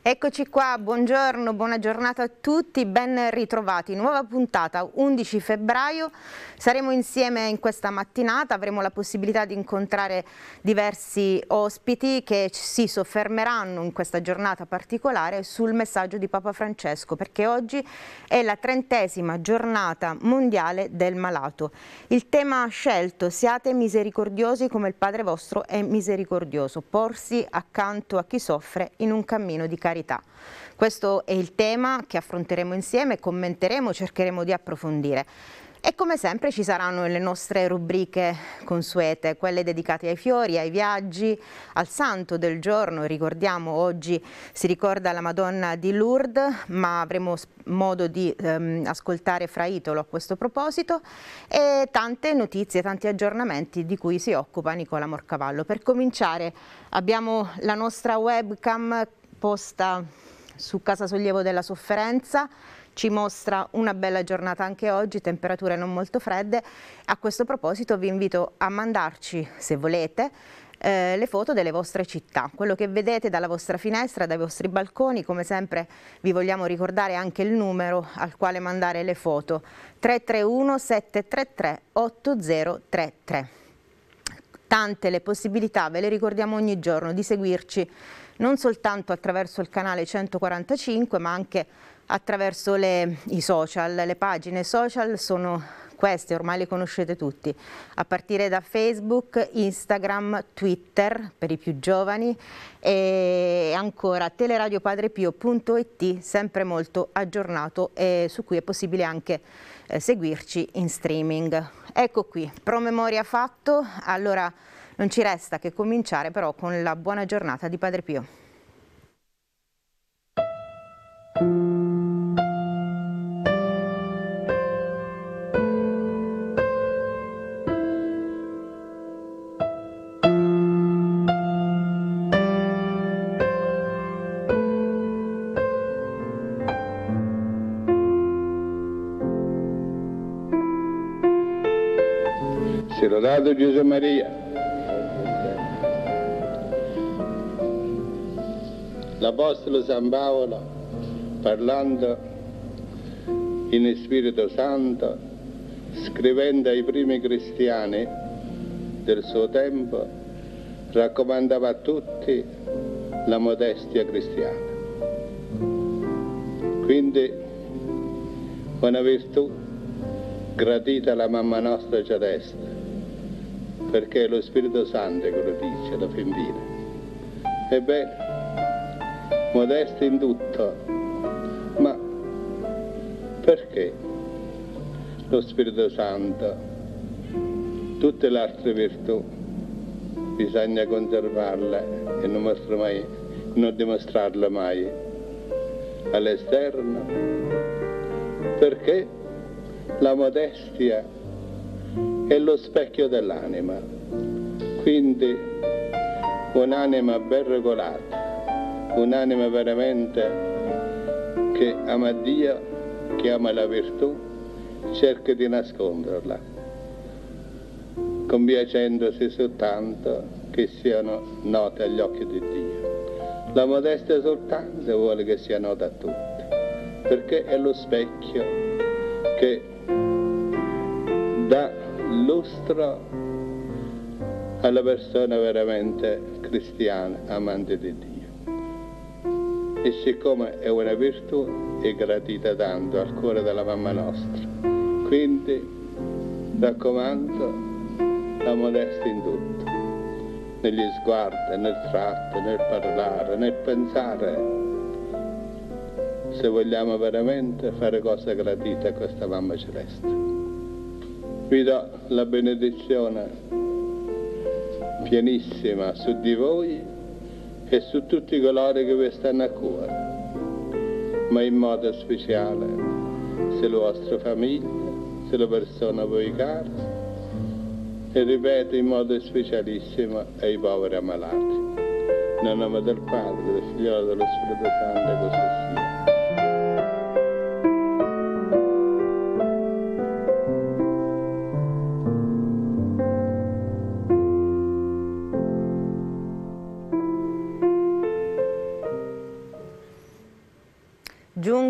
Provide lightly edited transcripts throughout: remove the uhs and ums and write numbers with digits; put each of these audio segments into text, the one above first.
Eccoci qua, buongiorno, buona giornata a tutti, ben ritrovati. Nuova puntata, 11 febbraio, saremo insieme in questa mattinata, avremo la possibilità di incontrare diversi ospiti che si soffermeranno in questa giornata particolare sul messaggio di Papa Francesco, perché oggi è la 30ª giornata mondiale del malato. Il tema scelto: siate misericordiosi come il Padre vostro è misericordioso, porsi accanto a chi soffre in un cammino di carità. Questo è il tema che affronteremo insieme, commenteremo, cercheremo di approfondire. E come sempre ci saranno le nostre rubriche consuete, quelle dedicate ai fiori, ai viaggi, al santo del giorno. Ricordiamo, oggi si ricorda la Madonna di Lourdes, ma avremo modo di ascoltare Fra Italo a questo proposito, e tante notizie, tanti aggiornamenti di cui si occupa Nicola Morcavallo. Per cominciare abbiamo la nostra webcam posta su Casa Sollievo della Sofferenza, ci mostra una bella giornata anche oggi, temperature non molto fredde. A questo proposito vi invito a mandarci, se volete, le foto delle vostre città, quello che vedete dalla vostra finestra, dai vostri balconi. Come sempre vi vogliamo ricordare anche il numero al quale mandare le foto: 331 733 8033. Tante le possibilità, ve le ricordiamo ogni giorno, di seguirci non soltanto attraverso il canale 145, ma anche attraverso i social. Le pagine social sono queste, ormai le conoscete tutti, a partire da Facebook, Instagram, Twitter per i più giovani, e ancora teleradiopadrepio.it, sempre molto aggiornato e su cui è possibile anche seguirci in streaming. Ecco qui, promemoria fatto. Allora non ci resta che cominciare però con la buona giornata di Padre Pio. Sia lodato Gesù Maria. L'Apostolo San Paolo, parlando in Spirito Santo, scrivendo ai primi cristiani del suo tempo, raccomandava a tutti la modestia cristiana. Quindi una virtù gradita alla mamma nostra celeste, perché è lo Spirito Santo che lo dice alla fin fine. Ebbene, modesti in tutto, ma perché lo Spirito Santo, tutte le altre virtù, bisogna conservarle e non dimostrarle mai all'esterno? Perché la modestia è lo specchio dell'anima, quindi un'anima ben regolata, un'anima veramente che ama Dio, che ama la virtù, cerca di nasconderla, compiacendosi soltanto che siano note agli occhi di Dio. La modestia soltanto vuole che sia nota a tutti, perché è lo specchio che dà lustro alla persona veramente cristiana, amante di Dio. E siccome è una virtù, è gradita tanto al cuore della mamma nostra. Quindi raccomando la modestia in tutto, negli sguardi, nel tratto, nel parlare, nel pensare, se vogliamo veramente fare cose gradite a questa mamma celeste. Vi do la benedizione pienissima su di voi e su tutti coloro che vi stanno a cuore, ma in modo speciale sulle vostre famiglie, sulle persone a voi care, e ripeto in modo specialissimo ai poveri ammalati. Nel nome del Padre, del Figlio e dello Spirito Santo, così sia.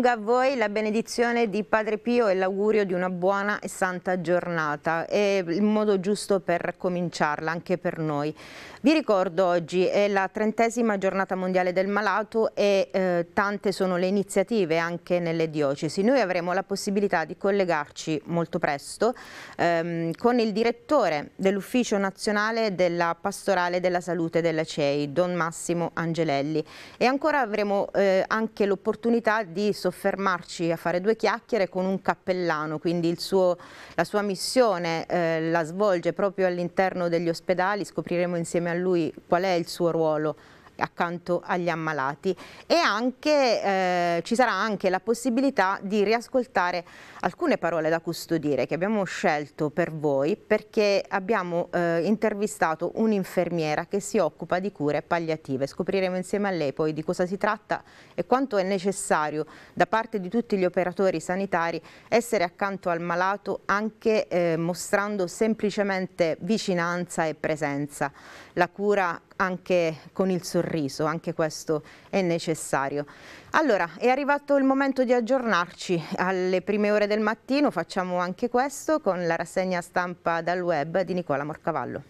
giunga a voi la benedizione di Padre Pio e l'augurio di una buona e santa giornata. È il modo giusto per cominciarla anche per noi. Vi ricordo, oggi è la 30ª giornata mondiale del malato e tante sono le iniziative anche nelle diocesi. Noi avremo la possibilità di collegarci molto presto con il direttore dell'Ufficio Nazionale della Pastorale della Salute della CEI, Don Massimo Angelelli, e ancora avremo anche l'opportunità di soffermarci a fare due chiacchiere con un cappellano, quindi la sua missione la svolge proprio all'interno degli ospedali. Scopriremo insieme a lui qual è il suo ruolo accanto agli ammalati, e anche ci sarà anche la possibilità di riascoltare alcune parole da custodire che abbiamo scelto per voi, perché abbiamo intervistato un'infermiera che si occupa di cure palliative. Scopriremo insieme a lei poi di cosa si tratta e quanto è necessario da parte di tutti gli operatori sanitari essere accanto al malato, anche mostrando semplicemente vicinanza e presenza. La cura anche con il sorriso, anche questo è necessario. Allora, è arrivato il momento di aggiornarci alle prime ore del mattino. Facciamo anche questo con la rassegna stampa dal web di Nicola Morcavallo.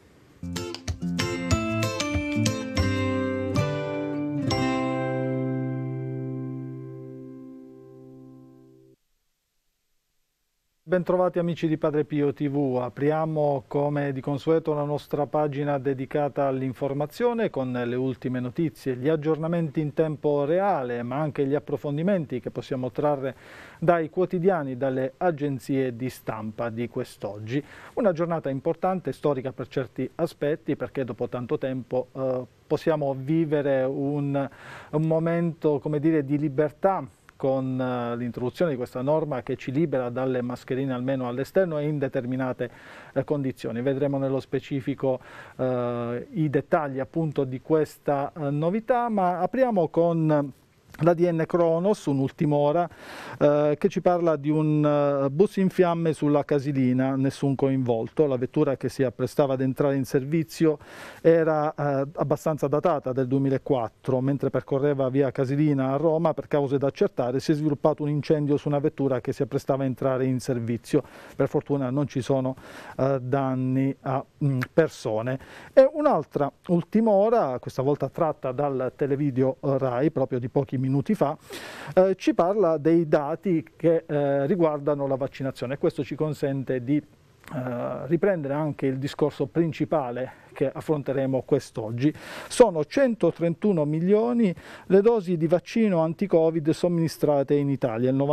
Bentrovati amici di Padre Pio TV, apriamo come di consueto la nostra pagina dedicata all'informazione con le ultime notizie, gli aggiornamenti in tempo reale, ma anche gli approfondimenti che possiamo trarre dai quotidiani, dalle agenzie di stampa di quest'oggi. Una giornata importante, storica per certi aspetti, perché dopo tanto tempo possiamo vivere un momento, come dire, di libertà, con l'introduzione di questa norma che ci libera dalle mascherine almeno all'esterno e in determinate condizioni. Vedremo nello specifico i dettagli appunto di questa novità, ma apriamo con l'ADN Cronos, un'ultima che ci parla di un bus in fiamme sulla Casilina, nessun coinvolto. La vettura che si apprestava ad entrare in servizio era abbastanza datata, del 2004, mentre percorreva via Casilina a Roma. Per cause da accertare si è sviluppato un incendio su una vettura che si apprestava a entrare in servizio. Per fortuna non ci sono danni a persone. E un'altra ultima ora, questa volta tratta dal televideo Rai, proprio di pochi minuti fa, ci parla dei dati che riguardano la vaccinazione. Questo ci consente di riprendere anche il discorso principale che affronteremo quest'oggi. Sono 131 milioni le dosi di vaccino anti-Covid somministrate in Italia, il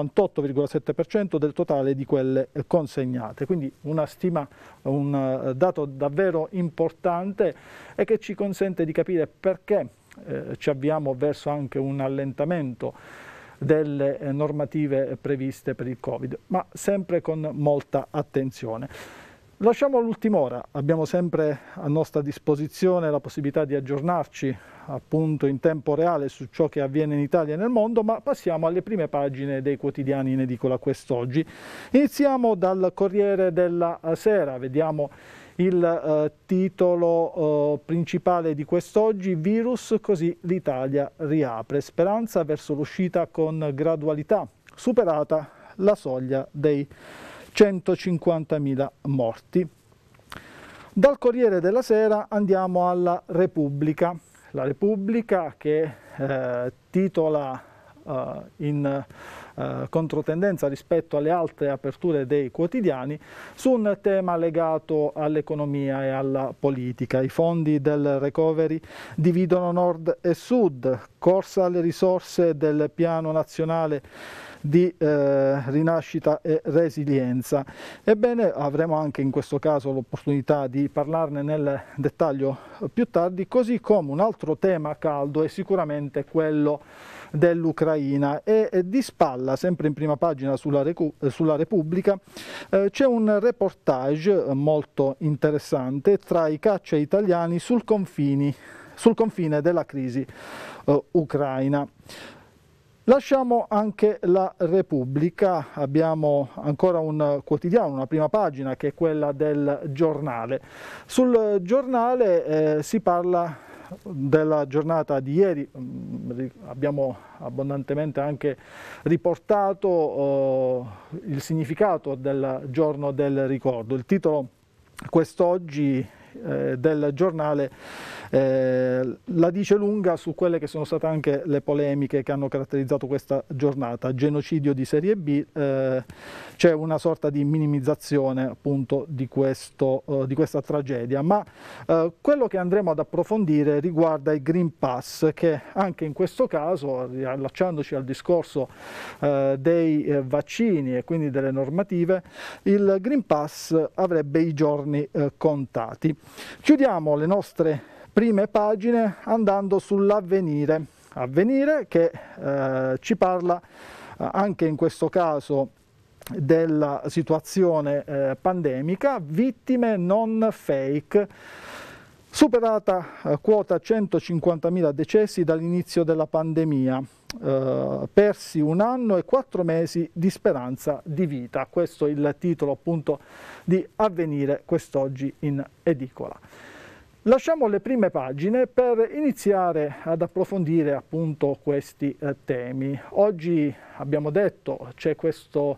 98,7% del totale di quelle consegnate, quindi una stima, un dato davvero importante e che ci consente di capire perché ci avviamo verso anche un allentamento delle normative previste per il Covid, ma sempre con molta attenzione. Lasciamo l'ultima ora, abbiamo sempre a nostra disposizione la possibilità di aggiornarci appunto in tempo reale su ciò che avviene in Italia e nel mondo, ma passiamo alle prime pagine dei quotidiani in edicola quest'oggi. Iniziamo dal Corriere della Sera, vediamo il titolo principale di quest'oggi: virus, così l'Italia riapre, speranza verso l'uscita con gradualità, superata la soglia dei 150.000 morti. Dal Corriere della Sera andiamo alla Repubblica, la Repubblica che titola in controtendenza rispetto alle altre aperture dei quotidiani su un tema legato all'economia e alla politica. I fondi del recovery dividono nord e sud, corsa alle risorse del piano nazionale di rinascita e resilienza. Ebbene, avremo anche in questo caso l'opportunità di parlarne nel dettaglio più tardi, così come un altro tema caldo è sicuramente quello dell'Ucraina e di spalla, sempre in prima pagina sulla Repubblica, c'è un reportage molto interessante tra i caccia italiani sul confine della crisi ucraina. Lasciamo anche la Repubblica, abbiamo ancora un quotidiano, una prima pagina che è quella del Giornale. Sul Giornale si parla della giornata di ieri abbiamo abbondantemente anche riportato il significato del giorno del ricordo. Il titolo quest'oggi del giornale la dice lunga su quelle che sono state anche le polemiche che hanno caratterizzato questa giornata. Genocidio di serie B, c'è una sorta di minimizzazione appunto di questa tragedia, ma quello che andremo ad approfondire riguarda il Green Pass, che anche in questo caso, riallacciandoci al discorso dei vaccini e quindi delle normative, il Green Pass avrebbe i giorni contati. Chiudiamo le nostre prime pagine andando sull'Avvenire, Avvenire che ci parla anche in questo caso della situazione pandemica, vittime non fake, superata quota 150.000 decessi dall'inizio della pandemia, persi 1 anno e 4 mesi di speranza di vita. Questo è il titolo appunto di Avvenire quest'oggi in edicola. Lasciamo le prime pagine per iniziare ad approfondire appunto questi temi. Oggi abbiamo detto c'è questo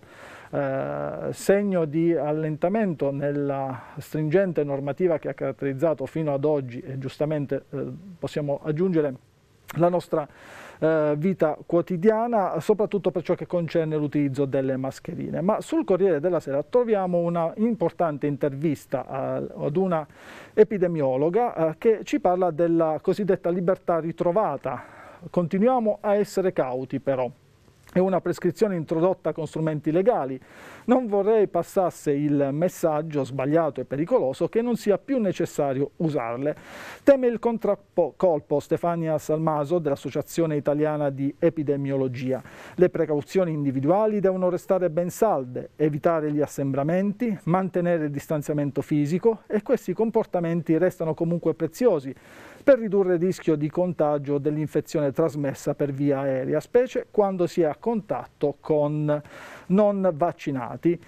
segno di allentamento nella stringente normativa che ha caratterizzato fino ad oggi, e giustamente possiamo aggiungere, la nostra vita quotidiana, soprattutto per ciò che concerne l'utilizzo delle mascherine. Ma sul Corriere della Sera troviamo una importante intervista ad una epidemiologa che ci parla della cosiddetta libertà ritrovata. Continuiamo a essere cauti però. È una prescrizione introdotta con strumenti legali. Non vorrei passasse il messaggio sbagliato e pericoloso che non sia più necessario usarle. Teme il contraccolpo Stefania Salmaso dell'Associazione Italiana di Epidemiologia. Le precauzioni individuali devono restare ben salde, evitare gli assembramenti, mantenere il distanziamento fisico, e questi comportamenti restano comunque preziosi per ridurre il rischio di contagio dell'infezione trasmessa per via aerea, specie quando si è a contatto con non vaccinati.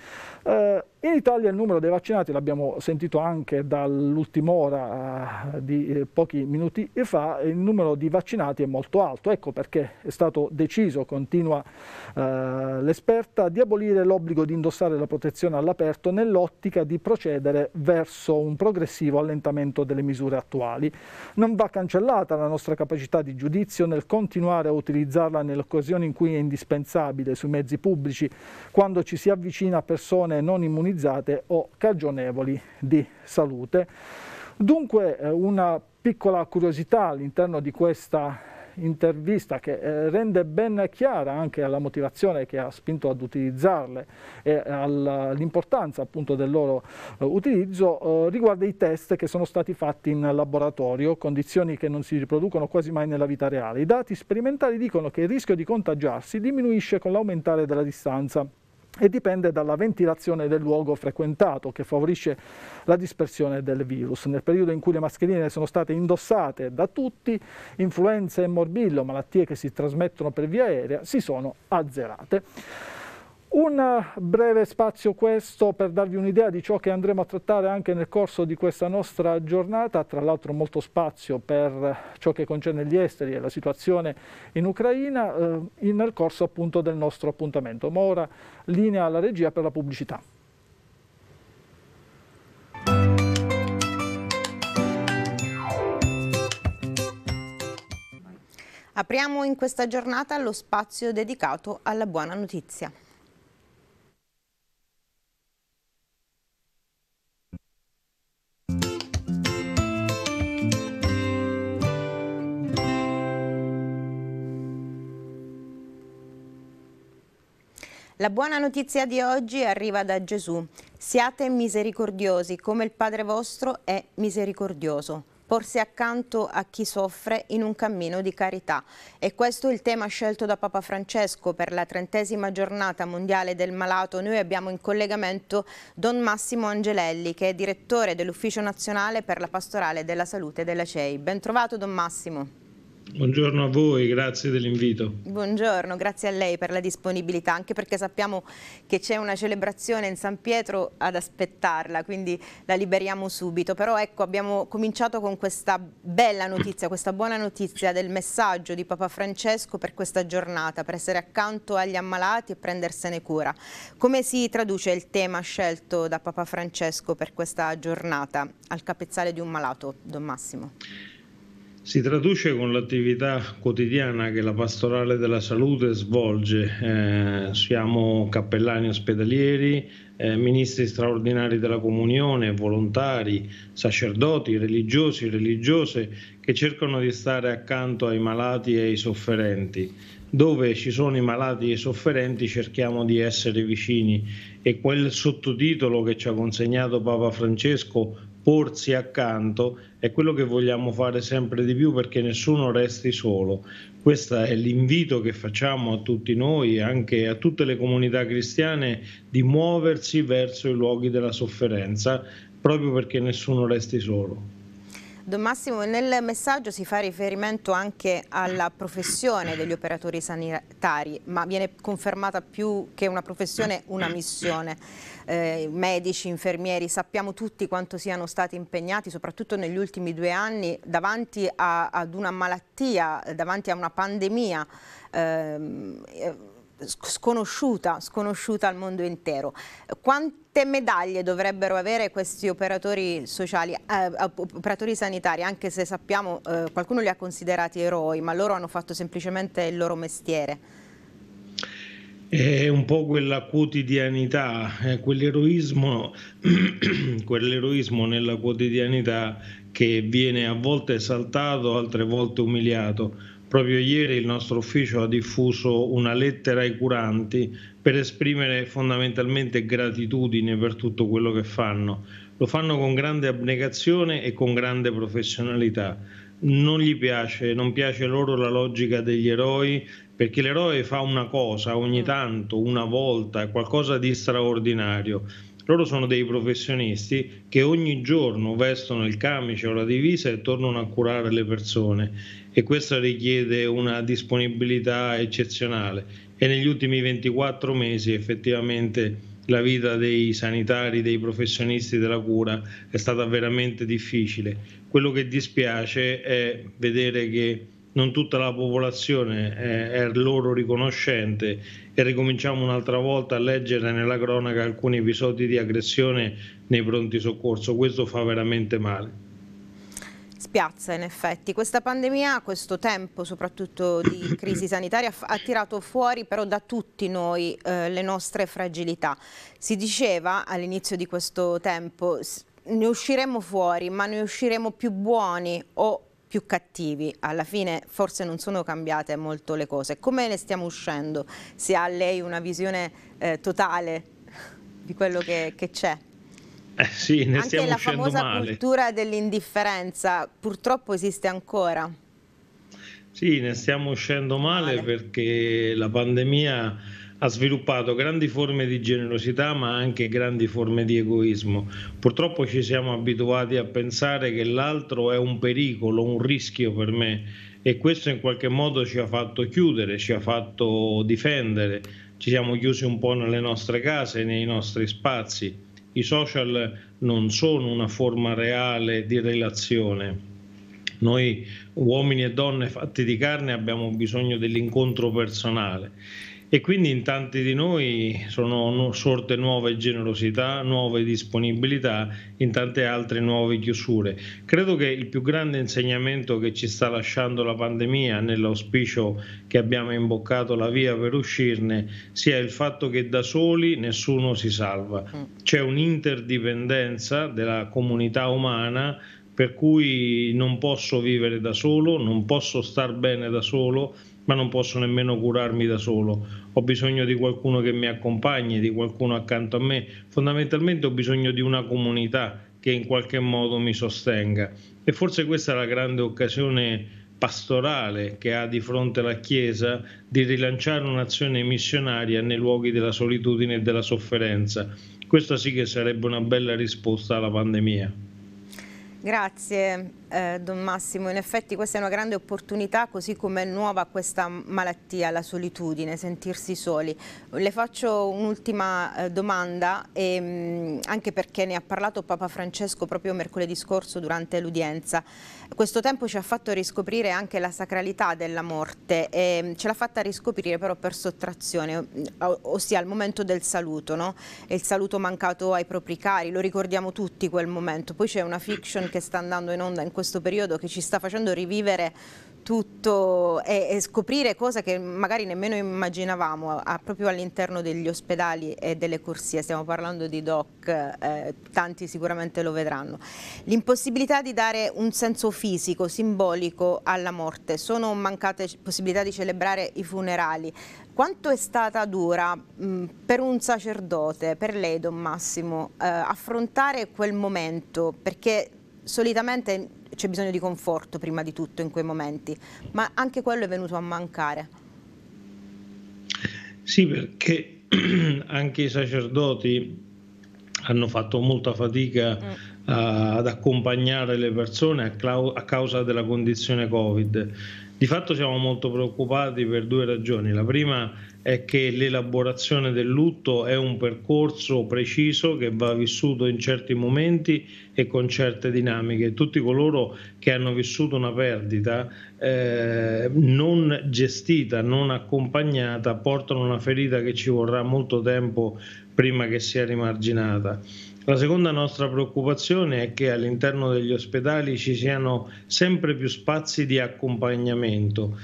In Italia il numero dei vaccinati, l'abbiamo sentito anche dall'ultima ora di pochi minuti fa, il numero di vaccinati è molto alto. Ecco perché è stato deciso, continua l'esperta, di abolire l'obbligo di indossare la protezione all'aperto nell'ottica di procedere verso un progressivo allentamento delle misure attuali. Non va cancellata la nostra capacità di giudizio nel continuare a utilizzarla nelle occasioni in cui è indispensabile sui mezzi pubblici, quando ci si avvicina a persone non immunizzate o cagionevoli di salute. Dunque una piccola curiosità all'interno di questa intervista che rende ben chiara anche la motivazione che ha spinto ad utilizzarle e all'importanza appunto del loro utilizzo, riguarda i test che sono stati fatti in laboratorio, condizioni che non si riproducono quasi mai nella vita reale. I dati sperimentali dicono che il rischio di contagiarsi diminuisce con l'aumentare della distanza e dipende dalla ventilazione del luogo frequentato, che favorisce la dispersione del virus. Nel periodo in cui le mascherine sono state indossate da tutti, influenza e morbillo, malattie che si trasmettono per via aerea, si sono azzerate. Un breve spazio questo per darvi un'idea di ciò che andremo a trattare anche nel corso di questa nostra giornata, tra l'altro molto spazio per ciò che concerne gli esteri e la situazione in Ucraina, nel corso appunto del nostro appuntamento. Ma ora linea alla regia per la pubblicità. Apriamo in questa giornata lo spazio dedicato alla buona notizia. La buona notizia di oggi arriva da Gesù. Siate misericordiosi come il Padre vostro è misericordioso. Porsi accanto a chi soffre in un cammino di carità. E questo è il tema scelto da Papa Francesco per la 30ª giornata mondiale del malato. Noi abbiamo in collegamento Don Massimo Angelelli, che è direttore dell'Ufficio Nazionale per la Pastorale della Salute della CEI. Ben trovato Don Massimo. Buongiorno a voi, grazie dell'invito. Buongiorno, grazie a lei per la disponibilità, anche perché sappiamo che c'è una celebrazione in San Pietro ad aspettarla, quindi la liberiamo subito. Però ecco, abbiamo cominciato con questa bella notizia, questa buona notizia del messaggio di Papa Francesco per questa giornata, per essere accanto agli ammalati e prendersene cura. Come si traduce il tema scelto da Papa Francesco per questa giornata al capezzale di un malato, Don Massimo? Si traduce con l'attività quotidiana che la Pastorale della Salute svolge. Siamo cappellani ospedalieri, ministri straordinari della comunione, volontari, sacerdoti, religiosi, religiose che cercano di stare accanto ai malati e ai sofferenti. Dove ci sono i malati e i sofferenti cerchiamo di essere vicini, e quel sottotitolo che ci ha consegnato Papa Francesco, porsi accanto, è quello che vogliamo fare sempre di più, perché nessuno resti solo. Questo è l'invito che facciamo a tutti noi, anche a tutte le comunità cristiane, di muoversi verso i luoghi della sofferenza, proprio perché nessuno resti solo. Don Massimo, nel messaggio si fa riferimento anche alla professione degli operatori sanitari, ma viene confermata più che una professione, una missione. Medici, infermieri, sappiamo tutti quanto siano stati impegnati, soprattutto negli ultimi 2 anni, davanti ad una malattia, davanti a una pandemia sconosciuta al mondo intero. Quante medaglie dovrebbero avere questi operatori sociali, operatori sanitari, anche se sappiamo qualcuno li ha considerati eroi, ma loro hanno fatto semplicemente il loro mestiere? È un po' quella quotidianità, quell'eroismo nella quotidianità che viene a volte esaltato, altre volte umiliato. Proprio ieri il nostro ufficio ha diffuso una lettera ai curanti per esprimere fondamentalmente gratitudine per tutto quello che fanno. Lo fanno con grande abnegazione e con grande professionalità. Non piace loro la logica degli eroi, perché l'eroe fa una cosa ogni tanto, una volta, è qualcosa di straordinario. Loro sono dei professionisti che ogni giorno vestono il camice o la divisa e tornano a curare le persone, e questo richiede una disponibilità eccezionale, e negli ultimi 24 mesi effettivamente la vita dei sanitari, dei professionisti della cura è stata veramente difficile. Quello che dispiace è vedere che non tutta la popolazione è loro riconoscente, e ricominciamo un'altra volta a leggere nella cronaca alcuni episodi di aggressione nei pronti soccorso. Questo fa veramente male. Spiazza, in effetti. Questa pandemia, questo tempo soprattutto di crisi sanitaria, ha tirato fuori però da tutti noi le nostre fragilità. Si diceva all'inizio di questo tempo, ne usciremo fuori, ma ne usciremo più buoni o più cattivi. Alla fine forse non sono cambiate molto le cose. Come ne stiamo uscendo? Se ha lei una visione totale di quello che c'è? Sì, ne stiamo uscendo male. Anche la famosa cultura dell'indifferenza purtroppo esiste ancora. Sì, ne stiamo uscendo male perché la pandemia ha sviluppato grandi forme di generosità, ma anche grandi forme di egoismo. Purtroppo ci siamo abituati a pensare che l'altro è un pericolo, un rischio per me, e questo in qualche modo ci ha fatto chiudere, ci ha fatto difendere. Ci siamo chiusi un po' nelle nostre case, nei nostri spazi. I social non sono una forma reale di relazione. Noi uomini e donne fatti di carne abbiamo bisogno dell'incontro personale, e quindi in tanti di noi sono sorte nuove generosità, nuove disponibilità, in tante altre nuove chiusure. Credo che il più grande insegnamento che ci sta lasciando la pandemia, nell'auspicio che abbiamo imboccato la via per uscirne, sia il fatto che da soli nessuno si salva. C'è un'interdipendenza della comunità umana, per cui non posso vivere da solo, non posso star bene da solo, ma non posso nemmeno curarmi da solo. Ho bisogno di qualcuno che mi accompagni, di qualcuno accanto a me. Fondamentalmente ho bisogno di una comunità che in qualche modo mi sostenga, e forse questa è la grande occasione pastorale che ha di fronte la Chiesa, di rilanciare un'azione missionaria nei luoghi della solitudine e della sofferenza. Questa sì che sarebbe una bella risposta alla pandemia. Grazie Don Massimo, in effetti questa è una grande opportunità, così come è nuova questa malattia, la solitudine, sentirsi soli. Le faccio un'ultima domanda, anche perché ne ha parlato Papa Francesco proprio mercoledì scorso durante l'udienza. Questo tempo ci ha fatto riscoprire anche la sacralità della morte, e ce l'ha fatta riscoprire però per sottrazione, ossia al momento del saluto, no? E il saluto mancato ai propri cari, lo ricordiamo tutti quel momento. Poi c'è una fiction che sta andando in onda in questo periodo che ci sta facendo rivivere tutto e scoprire cose che magari nemmeno immaginavamo proprio all'interno degli ospedali e delle corsie. Stiamo parlando di doc, tanti sicuramente lo vedranno. L'impossibilità di dare un senso fisico, simbolico alla morte, sono mancate possibilità di celebrare i funerali. Quanto è stata dura per un sacerdote, per lei Don Massimo, affrontare quel momento, perché solitamente c'è bisogno di conforto prima di tutto in quei momenti, ma anche quello è venuto a mancare. Sì, perché anche i sacerdoti hanno fatto molta fatica ad accompagnare le persone a causa della condizione Covid. Di fatto siamo molto preoccupati per due ragioni. La prima è che l'elaborazione del lutto è un percorso preciso che va vissuto in certi momenti e con certe dinamiche. Tutti coloro che hanno vissuto una perdita non gestita, non accompagnata, portano una ferita che ci vorrà molto tempo prima che sia rimarginata. La seconda nostra preoccupazione è che all'interno degli ospedali ci siano sempre più spazi di accompagnamento.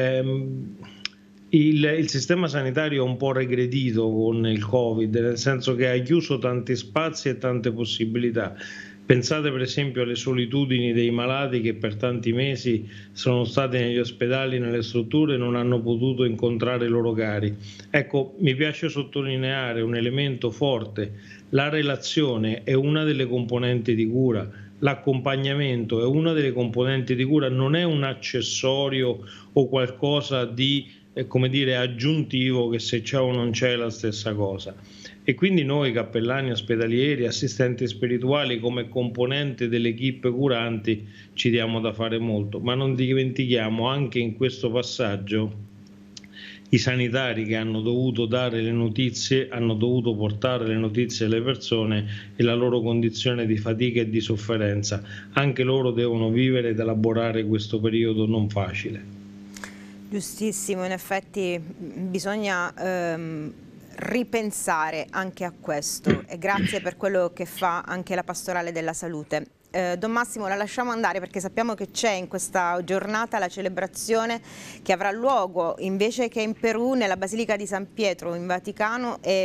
Il sistema sanitario è un po' regredito con il Covid, nel senso che ha chiuso tanti spazi e tante possibilità. Pensate per esempio alle solitudini dei malati che per tanti mesi sono stati negli ospedali, nelle strutture e non hanno potuto incontrare i loro cari. Ecco, mi piace sottolineare un elemento forte: la relazione è una delle componenti di cura, l'accompagnamento è una delle componenti di cura, non è un accessorio o qualcosa di come dire, aggiuntivo che se c'è o non c'è la stessa cosa. E quindi noi cappellani ospedalieri, assistenti spirituali, come componente delle equipe curanti ci diamo da fare molto, ma non dimentichiamo anche in questo passaggio i sanitari che hanno dovuto dare le notizie, hanno dovuto portare le notizie alle persone e la loro condizione di fatica e di sofferenza. Anche loro devono vivere ed elaborare questo periodo non facile. Giustissimo, in effetti bisogna ripensare anche a questo, e grazie per quello che fa anche la Pastorale della Salute. Don Massimo, la lasciamo andare perché sappiamo che c'è in questa giornata la celebrazione che avrà luogo invece che in Perù nella Basilica di San Pietro in Vaticano, e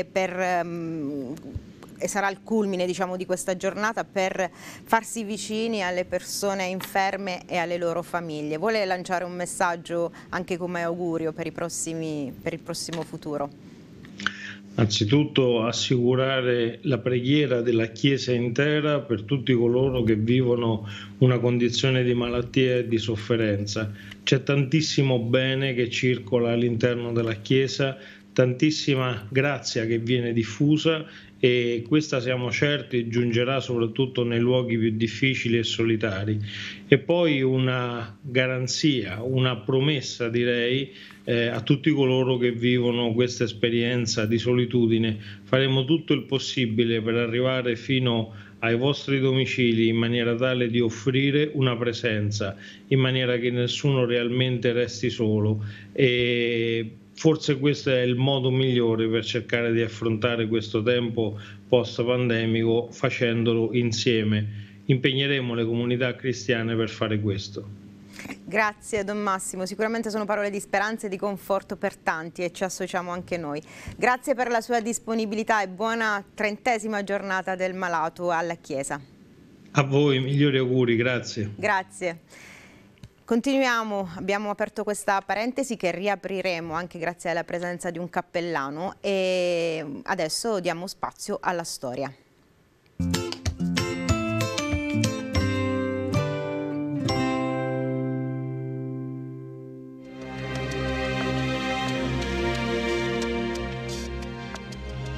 sarà il culmine, diciamo, di questa giornata per farsi vicini alle persone inferme e alle loro famiglie. Vuole lanciare un messaggio anche come augurio per il prossimo futuro? Anzitutto assicurare la preghiera della Chiesa intera per tutti coloro che vivono una condizione di malattia e di sofferenza. C'è tantissimo bene che circola all'interno della Chiesa, tantissima grazia che viene diffusa, e questa, siamo certi, giungerà soprattutto nei luoghi più difficili e solitari. E poi una garanzia, una promessa, direi, a tutti coloro che vivono questa esperienza di solitudine. Faremo tutto il possibile per arrivare fino ai vostri domicili in maniera tale di offrire una presenza, in maniera che nessuno realmente resti solo, e forse questo è il modo migliore per cercare di affrontare questo tempo post-pandemico, facendolo insieme. Impegneremo le comunità cristiane per fare questo. Grazie Don Massimo, sicuramente sono parole di speranza e di conforto per tanti, e ci associamo anche noi. Grazie per la sua disponibilità e buona 30ª giornata del malato alla Chiesa. A voi migliori auguri, grazie. Grazie. Continuiamo, abbiamo aperto questa parentesi che riapriremo anche grazie alla presenza di un cappellano, e adesso diamo spazio alla storia.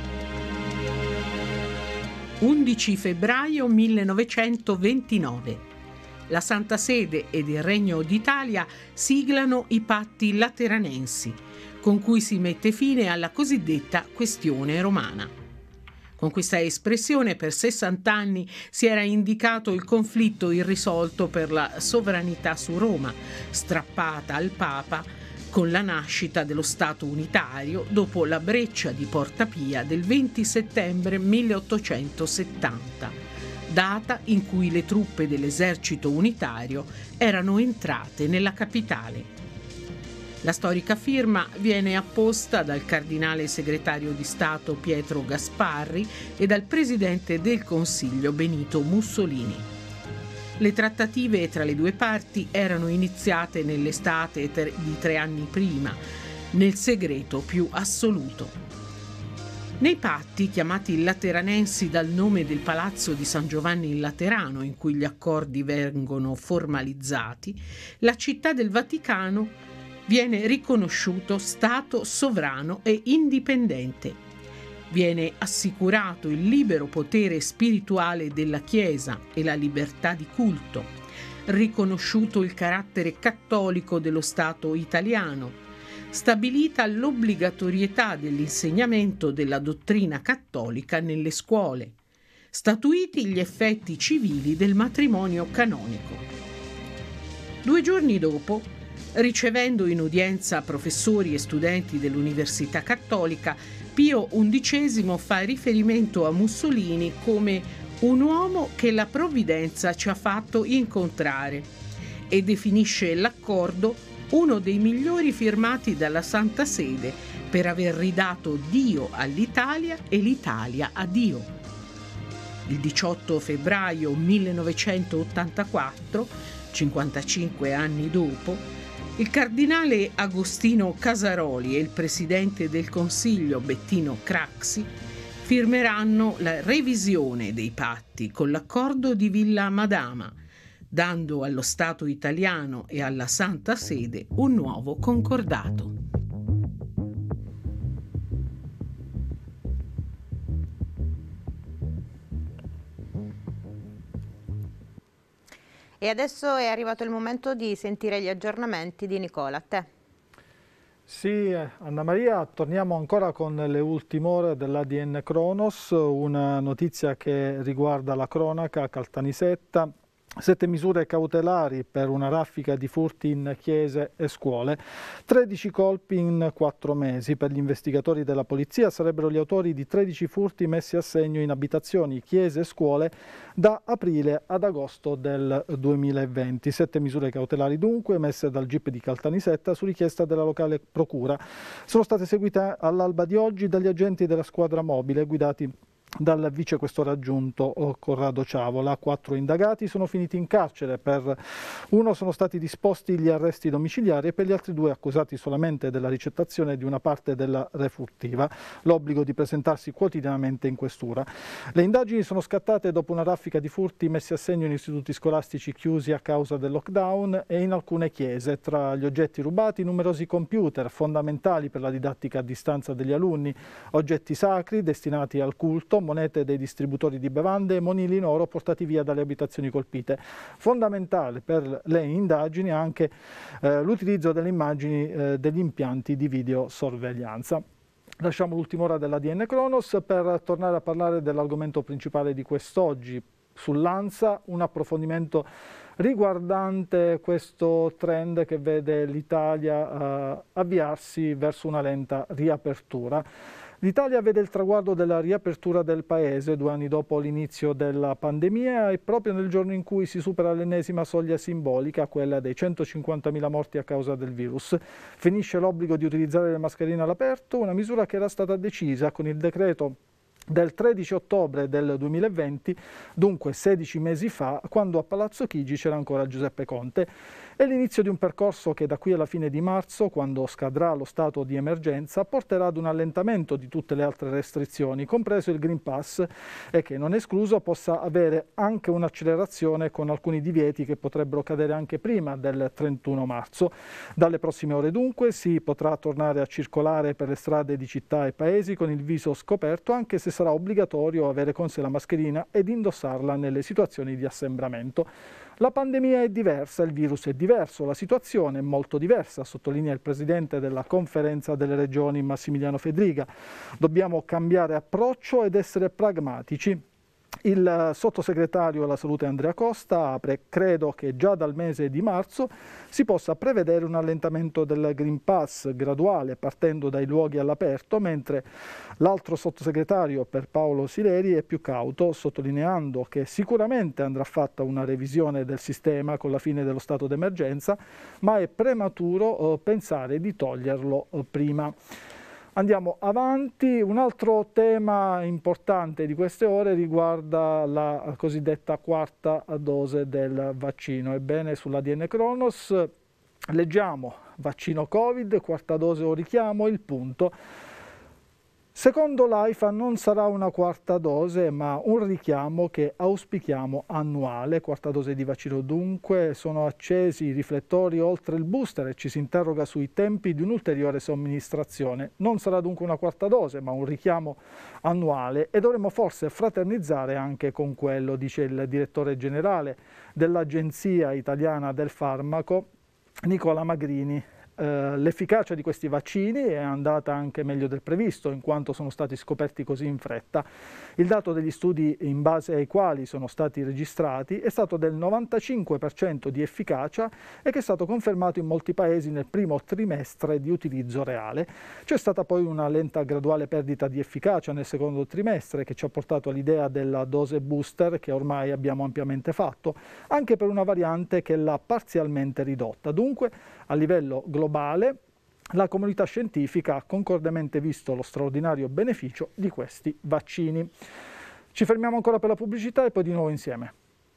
«11 febbraio 1929. la Santa Sede ed il Regno d'Italia siglano i patti lateranensi, con cui si mette fine alla cosiddetta questione romana. Con questa espressione per 60 anni si era indicato il conflitto irrisolto per la sovranità su Roma, strappata al Papa con la nascita dello Stato unitario dopo la breccia di Porta Pia del 20 settembre 1870, data in cui le truppe dell'esercito unitario erano entrate nella capitale. La storica firma viene apposta dal cardinale segretario di Stato Pietro Gasparri e dal presidente del Consiglio Benito Mussolini. Le trattative tra le due parti erano iniziate nell'estate di 3 anni prima, nel segreto più assoluto. Nei patti, chiamati lateranensi dal nome del palazzo di San Giovanni il Laterano, in cui gli accordi vengono formalizzati, la città del Vaticano viene riconosciuto Stato sovrano e indipendente. Viene assicurato il libero potere spirituale della Chiesa e la libertà di culto, riconosciuto il carattere cattolico dello Stato italiano, stabilita l'obbligatorietà dell'insegnamento della dottrina cattolica nelle scuole, statuiti gli effetti civili del matrimonio canonico. 2 giorni dopo, ricevendo in udienza professori e studenti dell'Università Cattolica, Pio XI fa riferimento a Mussolini come un uomo che la provvidenza ci ha fatto incontrare e definisce l'accordo uno dei migliori firmati dalla Santa Sede per aver ridato Dio all'Italia e l'Italia a Dio. Il 18 febbraio 1984, 55 anni dopo, il cardinale Agostino Casaroli e il presidente del Consiglio Bettino Craxi firmeranno la revisione dei patti con l'accordo di Villa Madama, dando allo Stato italiano e alla Santa Sede un nuovo concordato. E adesso è arrivato il momento di sentire gli aggiornamenti di Nicola. A te. Sì, Anna Maria, torniamo ancora con le ultime ore dell'ADN Cronos, una notizia che riguarda la cronaca Caltanissetta. 7 misure cautelari per una raffica di furti in chiese e scuole, 13 colpi in 4 mesi. Per gli investigatori della polizia sarebbero gli autori di 13 furti messi a segno in abitazioni, chiese e scuole da aprile ad agosto del 2020. 7 misure cautelari dunque messe dal GIP di Caltanissetta su richiesta della locale procura. Sono state eseguite all'alba di oggi dagli agenti della squadra mobile guidati dal vicequestore aggiunto Corrado Ciavola. 4 indagati sono finiti in carcere, per uno sono stati disposti gli arresti domiciliari e per gli altri 2 accusati solamente della ricettazione di una parte della refurtiva, l'obbligo di presentarsi quotidianamente in questura. Le indagini sono scattate dopo una raffica di furti messi a segno in istituti scolastici chiusi a causa del lockdown e in alcune chiese. Tra gli oggetti rubati numerosi computer fondamentali per la didattica a distanza degli alunni, oggetti sacri destinati al culto, monete dei distributori di bevande e monili in oro portati via dalle abitazioni colpite. Fondamentale per le indagini anche l'utilizzo delle immagini degli impianti di videosorveglianza. Lasciamo l'ultima ora dell'ADN Cronos per tornare a parlare dell'argomento principale di quest'oggi. Sull'ANSA un approfondimento riguardante questo trend che vede l'Italia avviarsi verso una lenta riapertura. L'Italia vede il traguardo della riapertura del paese 2 anni dopo l'inizio della pandemia e proprio nel giorno in cui si supera l'ennesima soglia simbolica, quella dei 150.000 morti a causa del virus. Finisce l'obbligo di utilizzare le mascherine all'aperto, una misura che era stata decisa con il decreto del 13 ottobre del 2020, dunque 16 mesi fa, quando a Palazzo Chigi c'era ancora Giuseppe Conte. È l'inizio di un percorso che da qui alla fine di marzo, quando scadrà lo stato di emergenza, porterà ad un allentamento di tutte le altre restrizioni, compreso il Green Pass, e che non è escluso possa avere anche un'accelerazione con alcuni divieti che potrebbero cadere anche prima del 31 marzo. Dalle prossime ore dunque si potrà tornare a circolare per le strade di città e paesi con il viso scoperto, anche se sarà obbligatorio avere con sé la mascherina ed indossarla nelle situazioni di assembramento. La pandemia è diversa, il virus è diverso, la situazione è molto diversa, sottolinea il presidente della Conferenza delle Regioni Massimiliano Fedriga. Dobbiamo cambiare approccio ed essere pragmatici. Il sottosegretario alla salute Andrea Costa apre: credo che già dal mese di marzo si possa prevedere un allentamento del Green Pass graduale partendo dai luoghi all'aperto, mentre l'altro sottosegretario Pierpaolo Sileri è più cauto, sottolineando che sicuramente andrà fatta una revisione del sistema con la fine dello stato d'emergenza, ma è prematuro pensare di toglierlo prima. Andiamo avanti. Un altro tema importante di queste ore riguarda la cosiddetta quarta dose del vaccino. Ebbene, sull'ADN Cronos leggiamo: vaccino Covid, quarta dose o richiamo, il punto. Secondo l'AIFA non sarà una quarta dose, ma un richiamo che auspichiamo annuale. Quarta dose di vaccino dunque. Sono accesi i riflettori oltre il booster e ci si interroga sui tempi di un'ulteriore somministrazione. Non sarà dunque una quarta dose, ma un richiamo annuale, e dovremmo forse fraternizzare anche con quello, dice il direttore generale dell'Agenzia Italiana del Farmaco, Nicola Magrini. L'efficacia di questi vaccini è andata anche meglio del previsto, in quanto sono stati scoperti così in fretta. Il dato degli studi in base ai quali sono stati registrati è stato del 95% di efficacia e che è stato confermato in molti paesi nel primo trimestre di utilizzo reale. C'è stata poi una lenta graduale perdita di efficacia nel secondo trimestre, che ci ha portato all'idea della dose booster, che ormai abbiamo ampiamente fatto, anche per una variante che l'ha parzialmente ridotta. Dunque, a livello globale, la comunità scientifica ha concordemente visto lo straordinario beneficio di questi vaccini. Ci fermiamo ancora per la pubblicità e poi di nuovo insieme.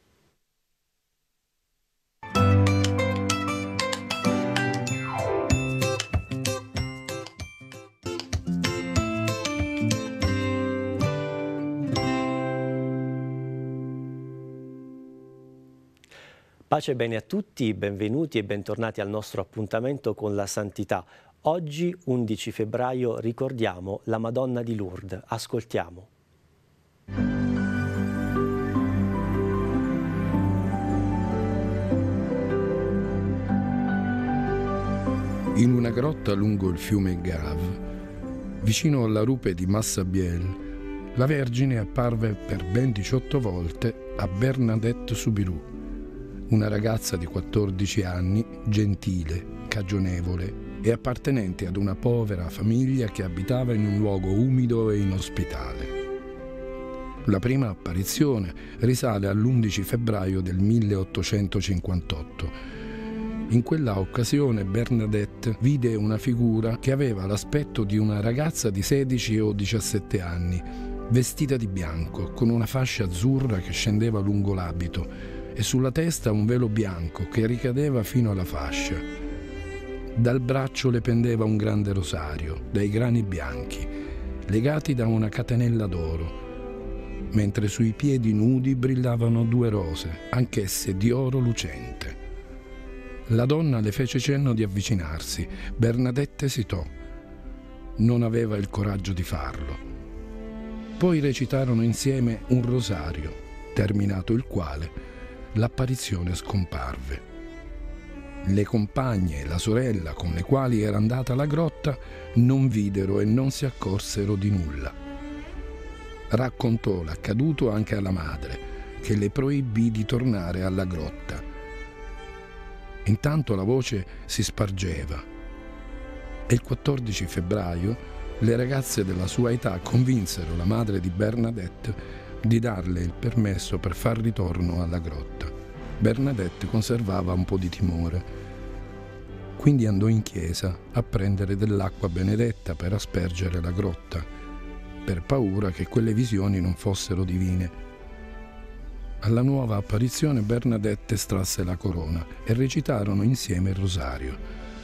Pace e bene a tutti, benvenuti e bentornati al nostro appuntamento con la Santità. Oggi, 11 febbraio, ricordiamo la Madonna di Lourdes. Ascoltiamo. In una grotta lungo il fiume Gave, vicino alla rupe di Massabielle, la Vergine apparve per ben 18 volte a Bernadette Soubirous, una ragazza di 14 anni, gentile, cagionevole e appartenente ad una povera famiglia che abitava in un luogo umido e inospitale. La prima apparizione risale all'11 febbraio del 1858. In quella occasione Bernadette vide una figura che aveva l'aspetto di una ragazza di 16 o 17 anni, vestita di bianco, con una fascia azzurra che scendeva lungo l'abito e sulla testa un velo bianco che ricadeva fino alla fascia. Dal braccio le pendeva un grande rosario, dai grani bianchi, legati da una catenella d'oro, mentre sui piedi nudi brillavano 2 rose, anch'esse di oro lucente. La donna le fece cenno di avvicinarsi. Bernadette esitò. Non aveva il coraggio di farlo. Poi recitarono insieme un rosario, terminato il quale l'apparizione scomparve. Le compagne e la sorella con le quali era andata alla grotta non videro e non si accorsero di nulla. Raccontò l'accaduto anche alla madre, che le proibì di tornare alla grotta. Intanto la voce si spargeva e il 14 febbraio le ragazze della sua età convinsero la madre di Bernadette di darle il permesso per far ritorno alla grotta. Bernadette conservava un po' di timore, quindi andò in chiesa a prendere dell'acqua benedetta per aspergere la grotta, per paura che quelle visioni non fossero divine. Alla nuova apparizione Bernadette estrasse la corona e recitarono insieme il rosario.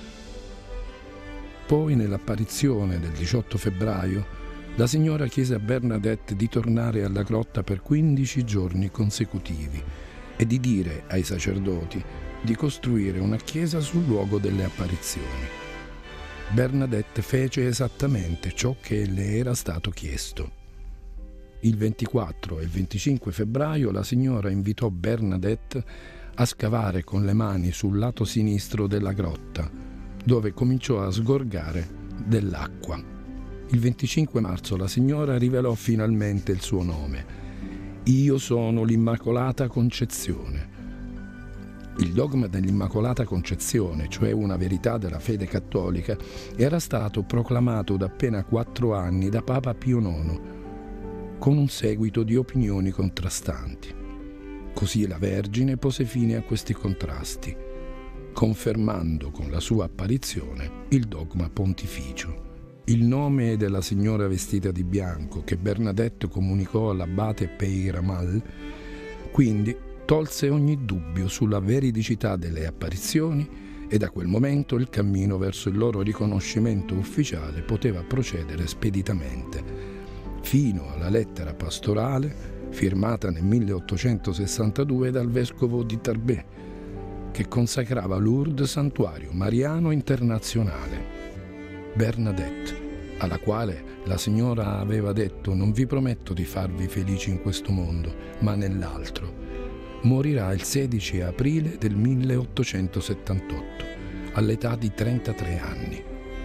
Poi, nell'apparizione del 18 febbraio, la signora chiese a Bernadette di tornare alla grotta per 15 giorni consecutivi e di dire ai sacerdoti di costruire una chiesa sul luogo delle apparizioni. Bernadette fece esattamente ciò che le era stato chiesto. Il 24 e 25 febbraio la signora invitò Bernadette a scavare con le mani sul lato sinistro della grotta, dove cominciò a sgorgare dell'acqua. Il 25 marzo la signora rivelò finalmente il suo nome. Io sono l'Immacolata Concezione. Il dogma dell'Immacolata Concezione, cioè una verità della fede cattolica, era stato proclamato da appena 4 anni da Papa Pio IX, con un seguito di opinioni contrastanti. Così la Vergine pose fine a questi contrasti, confermando con la sua apparizione il dogma pontificio. Il nome della signora vestita di bianco che Bernadette comunicò all'abate Peyramal, quindi tolse ogni dubbio sulla veridicità delle apparizioni e da quel momento il cammino verso il loro riconoscimento ufficiale poteva procedere speditamente, fino alla lettera pastorale firmata nel 1862 dal vescovo di Tarbes, che consacrava Lourdes santuario mariano internazionale. Bernadette, alla quale la signora aveva detto: non vi prometto di farvi felici in questo mondo, ma nell'altro, morirà il 16 aprile del 1878, all'età di 33 anni.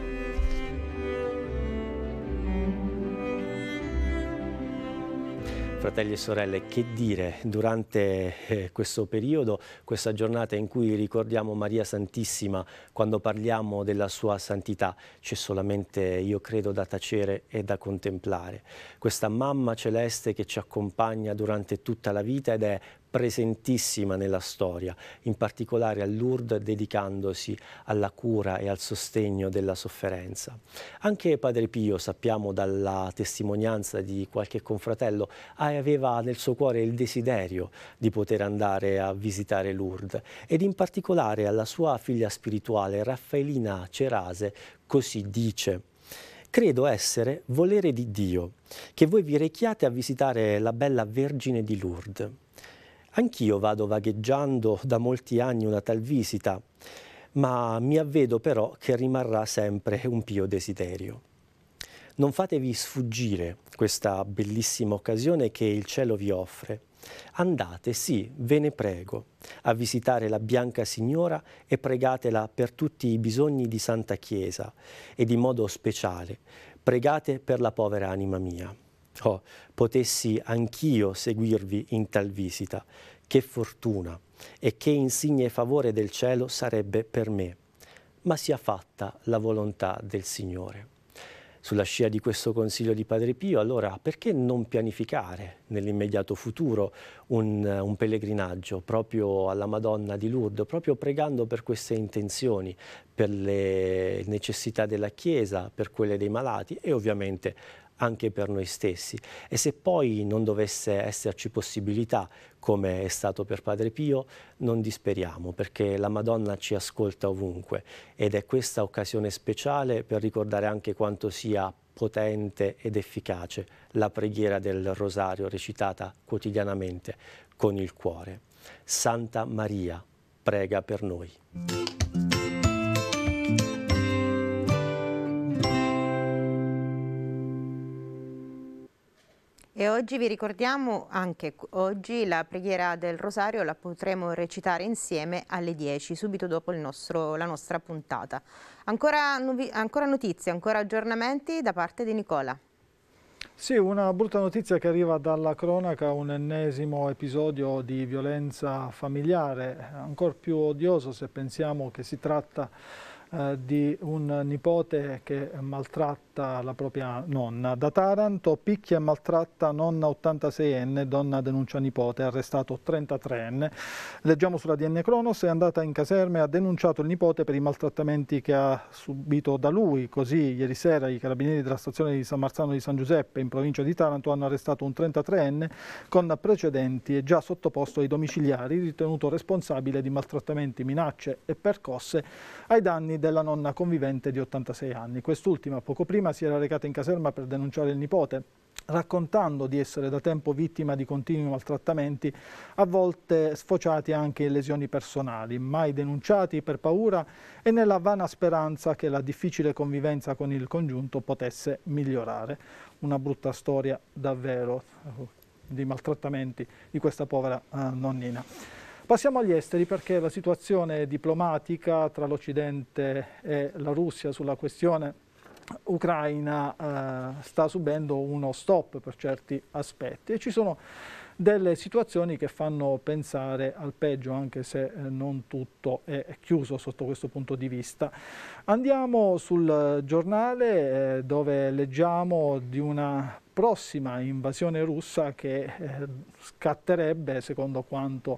Fratelli e sorelle, che dire durante questo periodo, questa giornata in cui ricordiamo Maria Santissima, quando parliamo della sua santità, c'è solamente, io credo, da tacere e da contemplare. Questa mamma celeste che ci accompagna durante tutta la vita ed è presentissima nella storia, in particolare a Lourdes, dedicandosi alla cura e al sostegno della sofferenza. Anche Padre Pio, sappiamo dalla testimonianza di qualche confratello, aveva nel suo cuore il desiderio di poter andare a visitare Lourdes, ed in particolare alla sua figlia spirituale Raffaellina Cerase così dice: credo essere volere di Dio che voi vi rechiate a visitare la bella Vergine di Lourdes. Anch'io vado vagheggiando da molti anni una tal visita, ma mi avvedo però che rimarrà sempre un pio desiderio. Non fatevi sfuggire questa bellissima occasione che il cielo vi offre. Andate, sì, ve ne prego, a visitare la Bianca Signora e pregatela per tutti i bisogni di Santa Chiesa e di modo speciale pregate per la povera anima mia. Oh, potessi anch'io seguirvi in tal visita, che fortuna e che insigne favore del cielo sarebbe per me, ma sia fatta la volontà del Signore. Sulla scia di questo consiglio di Padre Pio, allora, perché non pianificare nell'immediato futuro un pellegrinaggio proprio alla Madonna di Lourdes, proprio pregando per queste intenzioni, per le necessità della Chiesa, per quelle dei malati e ovviamente anche per noi stessi. E se poi non dovesse esserci possibilità, come è stato per Padre Pio, non disperiamo, perché la Madonna ci ascolta ovunque ed è questa occasione speciale per ricordare anche quanto sia potente ed efficace la preghiera del Rosario recitata quotidianamente con il cuore. Santa Maria, prega per noi. E oggi vi ricordiamo anche oggi la preghiera del Rosario la potremo recitare insieme alle 10, subito dopo la nostra puntata. Ancora notizie, ancora aggiornamenti da parte di Nicola. Sì, una brutta notizia che arriva dalla cronaca, un ennesimo episodio di violenza familiare, ancora più odioso se pensiamo che si tratta di un nipote che maltratta la propria nonna. Da Taranto picchia e maltratta nonna 86enne, donna denuncia nipote, arrestato 33enne. Leggiamo sulla DN Cronos, è andata in caserma e ha denunciato il nipote per i maltrattamenti che ha subito da lui. Così ieri sera i carabinieri della stazione di San Marzano di San Giuseppe in provincia di Taranto hanno arrestato un 33enne con precedenti e già sottoposto ai domiciliari, ritenuto responsabile di maltrattamenti, minacce e percosse ai danni della nonna convivente di 86 anni. Quest'ultima poco prima si era recata in caserma per denunciare il nipote. raccontando di essere da tempo vittima di continui maltrattamenti, a volte sfociati anche in lesioni personali, mai denunciati per paura e nella vana speranza che la difficile convivenza con il congiunto potesse migliorare. Una brutta storia davvero di maltrattamenti di questa povera nonnina. Passiamo agli esteri, perché la situazione diplomatica tra l'Occidente e la Russia sulla questione ucraina sta subendo uno stop per certi aspetti, e ci sono delle situazioni che fanno pensare al peggio, anche se non tutto è chiuso sotto questo punto di vista. Andiamo sul giornale dove leggiamo di una prossima invasione russa che scatterebbe, secondo quanto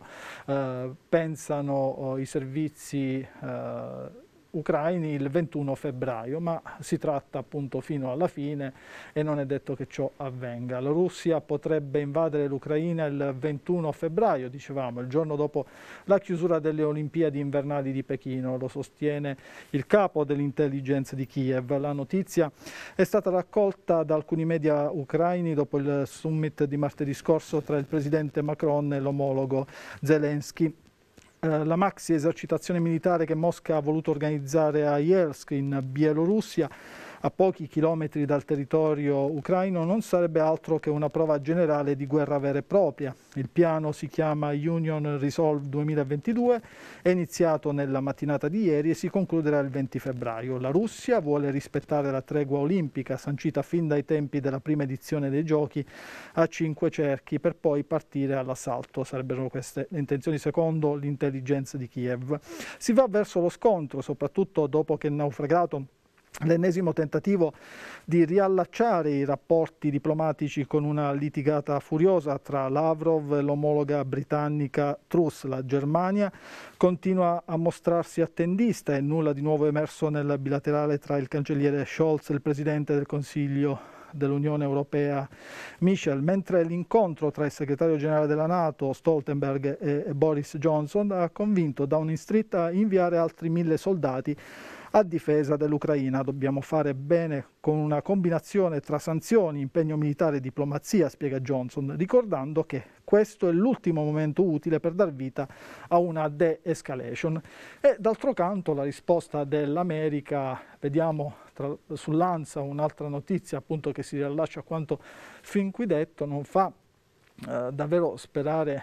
pensano i servizi ucraini, il 21 febbraio, ma si tratta appunto fino alla fine e non è detto che ciò avvenga. La Russia potrebbe invadere l'Ucraina il 21 febbraio, dicevamo, il giorno dopo la chiusura delle Olimpiadi invernali di Pechino, lo sostiene il capo dell'intelligence di Kiev. La notizia è stata raccolta da alcuni media ucraini dopo il summit di martedì scorso tra il presidente Macron e l'omologo Zelensky. La maxi esercitazione militare che Mosca ha voluto organizzare a Yelsk in Bielorussia, a pochi chilometri dal territorio ucraino, non sarebbe altro che una prova generale di guerra vera e propria. Il piano si chiama Union Resolve 2022, è iniziato nella mattinata di ieri e si concluderà il 20 febbraio. La Russia vuole rispettare la tregua olimpica sancita fin dai tempi della prima edizione dei giochi a 5 cerchi per poi partire all'assalto. Sarebbero queste le intenzioni secondo l'intelligence di Kiev. Si va verso lo scontro, soprattutto dopo che è naufragato l'ennesimo tentativo di riallacciare i rapporti diplomatici con una litigata furiosa tra Lavrov e l'omologa britannica Truss. La Germania continua a mostrarsi attendista e nulla di nuovo è emerso nel bilaterale tra il cancelliere Scholz e il presidente del Consiglio dell'Unione Europea Michel, mentre l'incontro tra il segretario generale della NATO Stoltenberg e Boris Johnson ha convinto Downing Street a inviare altri 1000 soldati a difesa dell'Ucraina. Dobbiamo fare bene con una combinazione tra sanzioni, impegno militare e diplomazia, spiega Johnson, ricordando che questo è l'ultimo momento utile per dar vita a una de-escalation. E d'altro canto la risposta dell'America, vediamo sull'ANSA un'altra notizia appunto che si riallaccia a quanto fin qui detto, non fa davvero sperare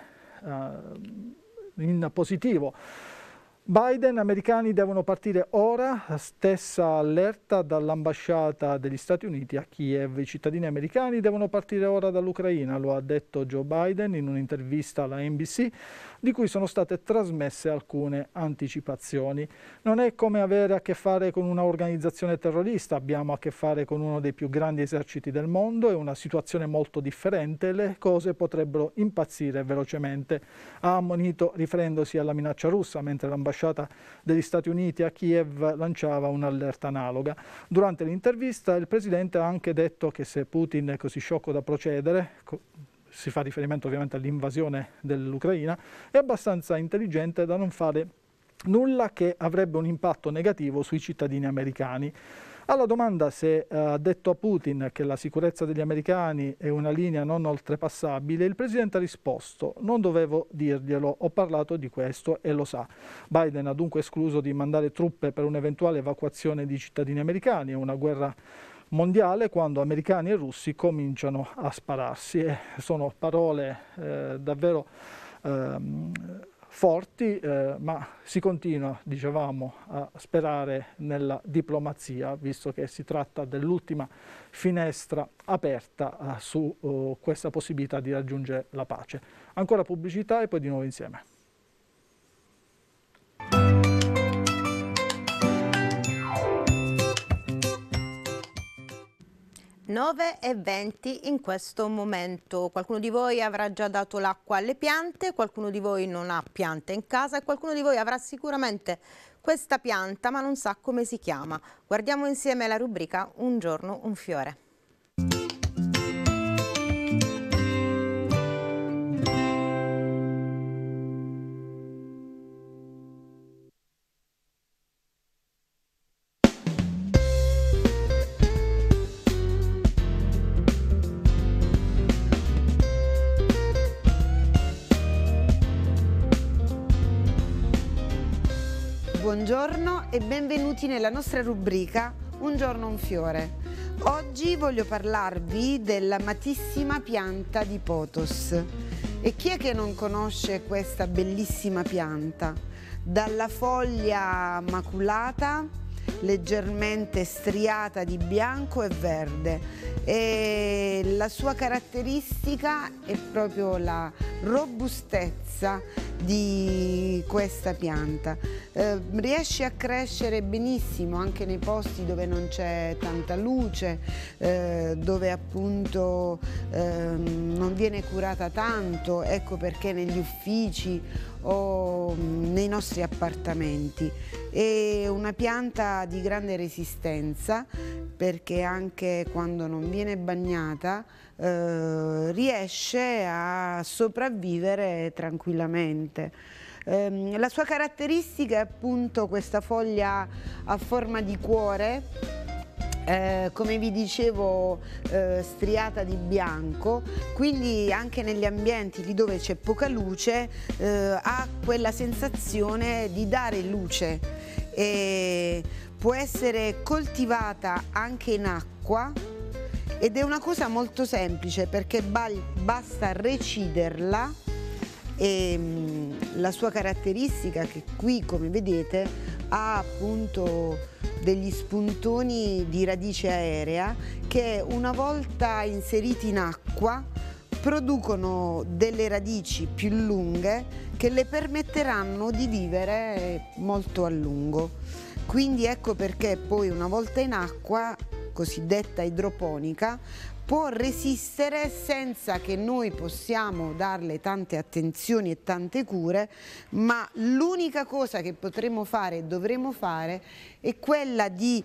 in positivo. Biden, americani devono partire ora, stessa allerta dall'ambasciata degli Stati Uniti a Kiev. I cittadini americani devono partire ora dall'Ucraina, lo ha detto Joe Biden in un'intervista alla NBC, di cui sono state trasmesse alcune anticipazioni. Non è come avere a che fare con una organizzazione terrorista, abbiamo a che fare con uno dei più grandi eserciti del mondo, è una situazione molto differente, le cose potrebbero impazzire velocemente, ha ammonito riferendosi alla minaccia russa, mentre l'ambasciata degli Stati Uniti a Kiev lanciava un'allerta analoga. Durante l'intervista il presidente ha anche detto che se Putin è così sciocco da procedere, si fa riferimento ovviamente all'invasione dell'Ucraina, è abbastanza intelligente da non fare nulla che avrebbe un impatto negativo sui cittadini americani. Alla domanda se ha detto a Putin che la sicurezza degli americani è una linea non oltrepassabile, il presidente ha risposto: non dovevo dirglielo, ho parlato di questo e lo sa. Biden ha dunque escluso di mandare truppe per un'eventuale evacuazione di cittadini americani, è una guerra mondiale quando americani e russi cominciano a spararsi. Sono parole davvero forti, ma si continua, dicevamo, a sperare nella diplomazia, visto che si tratta dell'ultima finestra aperta su questa possibilità di raggiungere la pace. Ancora pubblicità e poi di nuovo insieme. 9:20 in questo momento. Qualcuno di voi avrà già dato l'acqua alle piante, qualcuno di voi non ha piante in casa e qualcuno di voi avrà sicuramente questa pianta ma non sa come si chiama. Guardiamo insieme la rubrica Un giorno un fiore. buongiorno e benvenuti nella nostra rubrica Un giorno un fiore. Oggi voglio parlarvi dell'amatissima pianta di pothos. E chi è che non conosce questa bellissima pianta? Dalla foglia maculata, leggermente striata di bianco e verde, e la sua caratteristica è proprio la robustezza di questa pianta. Riesce a crescere benissimo anche nei posti dove non c'è tanta luce, dove appunto non viene curata tanto, ecco perché negli uffici o nei nostri appartamenti. È una pianta di grande resistenza perché anche quando non viene bagnata riesce a sopravvivere tranquillamente. La sua caratteristica è appunto questa foglia a forma di cuore, come vi dicevo striata di bianco, quindi anche negli ambienti lì dove c'è poca luce ha quella sensazione di dare luce e può essere coltivata anche in acqua ed è una cosa molto semplice perché basta reciderla e la sua caratteristica che qui come vedete ha appunto degli spuntoni di radice aerea che una volta inseriti in acqua producono delle radici più lunghe che le permetteranno di vivere molto a lungo. Quindi ecco perché poi una volta in acqua, cosiddetta idroponica, può resistere senza che noi possiamo darle tante attenzioni e tante cure, ma l'unica cosa che potremo fare e dovremo fare è quella di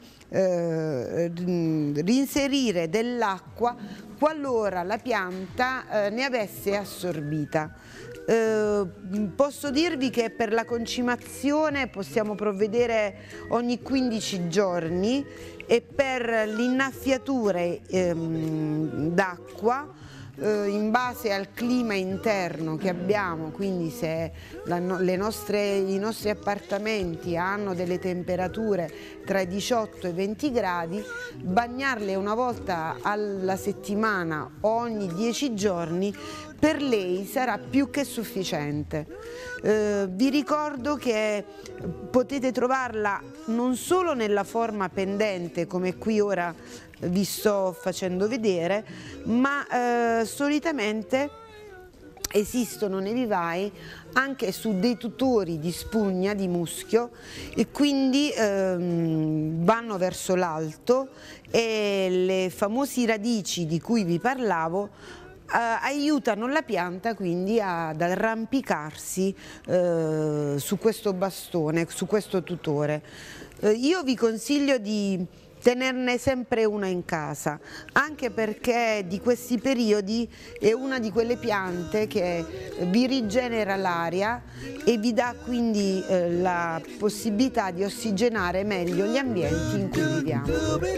reinserire dell'acqua qualora la pianta ne avesse assorbita. Posso dirvi che per la concimazione possiamo provvedere ogni 15 giorni e per l'innaffiature d'acqua in base al clima interno che abbiamo, quindi se i nostri appartamenti hanno delle temperature tra i 18 e i 20 gradi, bagnarle una volta alla settimana ogni 10 giorni per lei sarà più che sufficiente. Vi ricordo che potete trovarla non solo nella forma pendente come qui ora vi sto facendo vedere, ma solitamente esistono nei vivai anche su dei tutori di spugna, di muschio, e quindi vanno verso l'alto e le famose radici di cui vi parlavo aiutano la pianta quindi ad arrampicarsi su questo bastone, su questo tutore. Io vi consiglio di tenerne sempre una in casa, anche perché di questi periodi è una di quelle piante che vi rigenera l'aria e vi dà quindi la possibilità di ossigenare meglio gli ambienti in cui viviamo.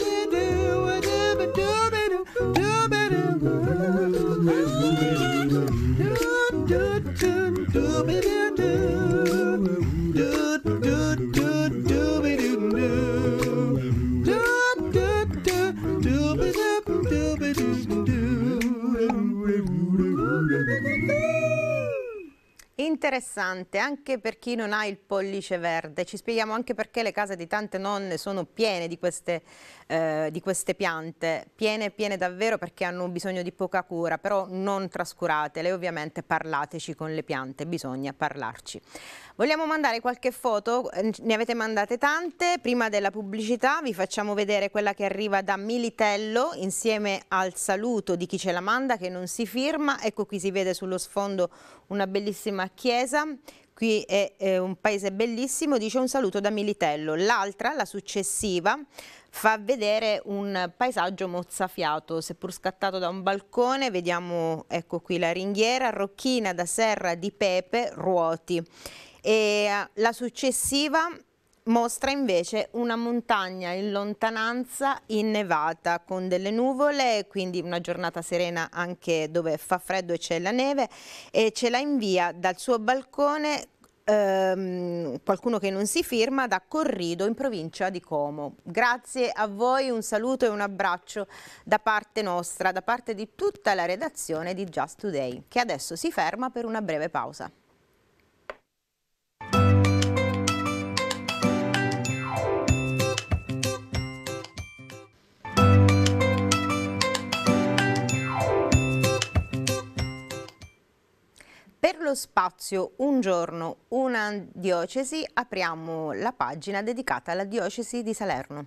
Interessante anche per chi non ha il pollice verde. Ci spieghiamo anche perché le case di tante nonne sono piene di queste piante, piene davvero, perché hanno bisogno di poca cura, però non trascuratele. Ovviamente parlateci con le piante, bisogna parlarci. Vogliamo mandare qualche foto, ne avete mandate tante. Prima della pubblicità vi facciamo vedere quella che arriva da Militello insieme al saluto di chi ce la manda, che non si firma. Ecco, qui si vede sullo sfondo una bellissima chiesa. Qui è un paese bellissimo, dice un saluto da Militello. L'altra, la successiva, fa vedere un paesaggio mozzafiato, seppur scattato da un balcone. Vediamo, ecco qui la ringhiera, rocchina da serra di pepe, ruoti. E la successiva mostra invece una montagna in lontananza innevata con delle nuvole, quindi una giornata serena anche dove fa freddo e c'è la neve, e ce la invia dal suo balcone qualcuno che non si firma, da Corrido in provincia di Como. Grazie a voi, un saluto e un abbraccio da parte nostra, da parte di tutta la redazione di Just Today, che adesso si ferma per una breve pausa. Per lo spazio Un giorno, una diocesi, apriamo la pagina dedicata alla diocesi di Salerno.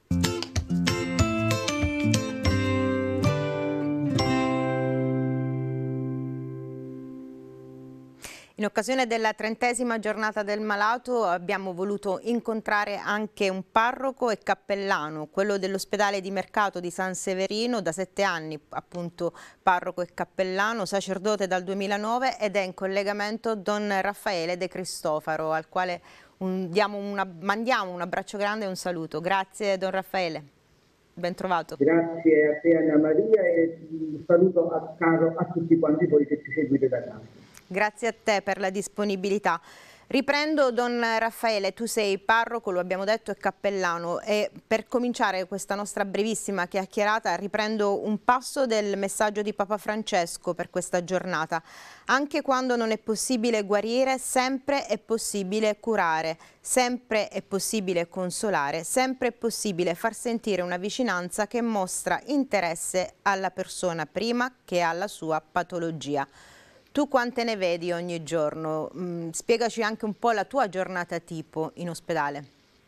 In occasione della 30ª giornata del malato abbiamo voluto incontrare anche un parroco e cappellano, quello dell'ospedale di Mercato di San Severino, da 7 anni appunto parroco e cappellano, sacerdote dal 2009, ed è in collegamento Don Raffaele De Cristofaro, al quale mandiamo un abbraccio grande e un saluto. Grazie Don Raffaele, ben trovato. Grazie a te Anna Maria e un saluto caro a tutti quanti voi che ci seguite da casa. Grazie a te per la disponibilità. Riprendo Don Raffaele, tu sei parroco, lo abbiamo detto, e cappellano, e per cominciare questa nostra brevissima chiacchierata riprendo un passo del messaggio di Papa Francesco per questa giornata. Anche quando non è possibile guarire, sempre è possibile curare, sempre è possibile consolare, sempre è possibile far sentire una vicinanza che mostra interesse alla persona prima che alla sua patologia. Tu quante ne vedi ogni giorno? Spiegaci anche un po' la tua giornata tipo in ospedale.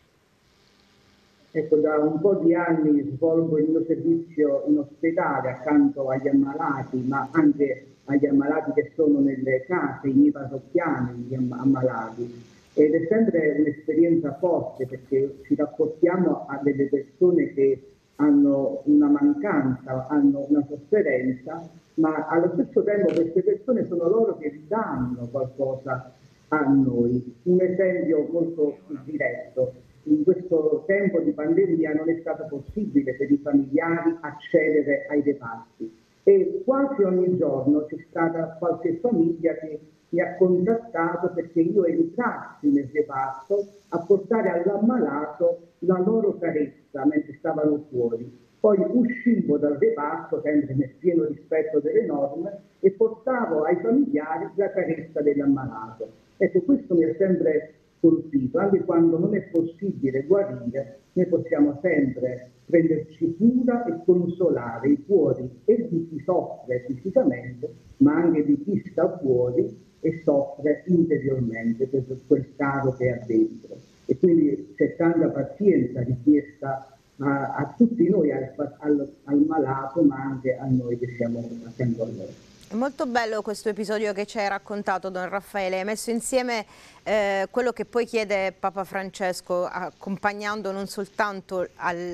Ecco, da un po' di anni svolgo il mio servizio in ospedale accanto agli ammalati, ma anche agli ammalati che sono nelle case, i miei parrocchiani, gli ammalati. Ed è sempre un'esperienza forte perché ci rapportiamo a delle persone che hanno una mancanza, hanno una sofferenza, ma allo stesso tempo queste persone sono loro che danno qualcosa a noi. Un esempio molto diretto: in questo tempo di pandemia non è stato possibile per i familiari accedere ai reparti e quasi ogni giorno c'è stata qualche famiglia che mi ha contattato perché io entrassi nel reparto a portare all'ammalato la loro carezza mentre stavano fuori. Poi uscivo dal reparto, sempre nel pieno rispetto delle norme, e portavo ai familiari la carezza dell'ammalato. Ecco, questo mi ha sempre colpito. Anche quando non è possibile guarire, noi possiamo sempre prenderci cura e consolare i cuori e di chi soffre fisicamente, ma anche di chi sta fuori e soffre interiormente per quel caro che ha dentro. E quindi c'è tanta pazienza richiesta a tutti noi, al malato, ma anche a noi che siamo accanto a loro. È molto bello questo episodio che ci hai raccontato, Don Raffaele. Hai messo insieme quello che poi chiede Papa Francesco, accompagnando non soltanto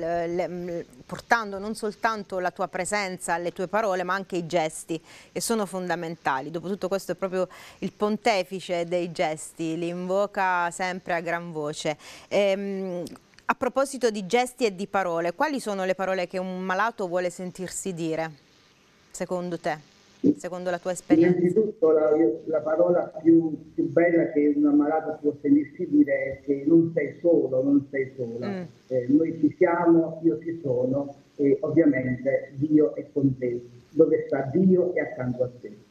portando non soltanto la tua presenza, le tue parole, ma anche i gesti, che sono fondamentali. Dopotutto questo è proprio il pontefice dei gesti, li invoca sempre a gran voce. A proposito di gesti e di parole, quali sono le parole che un malato vuole sentirsi dire, secondo te, secondo la tua esperienza? Innanzitutto la parola più bella che un ammalato può sentirsi dire è che non sei solo, non sei sola. Noi ci siamo, io ci sono e ovviamente Dio è con te. Dove sta Dio è accanto a te.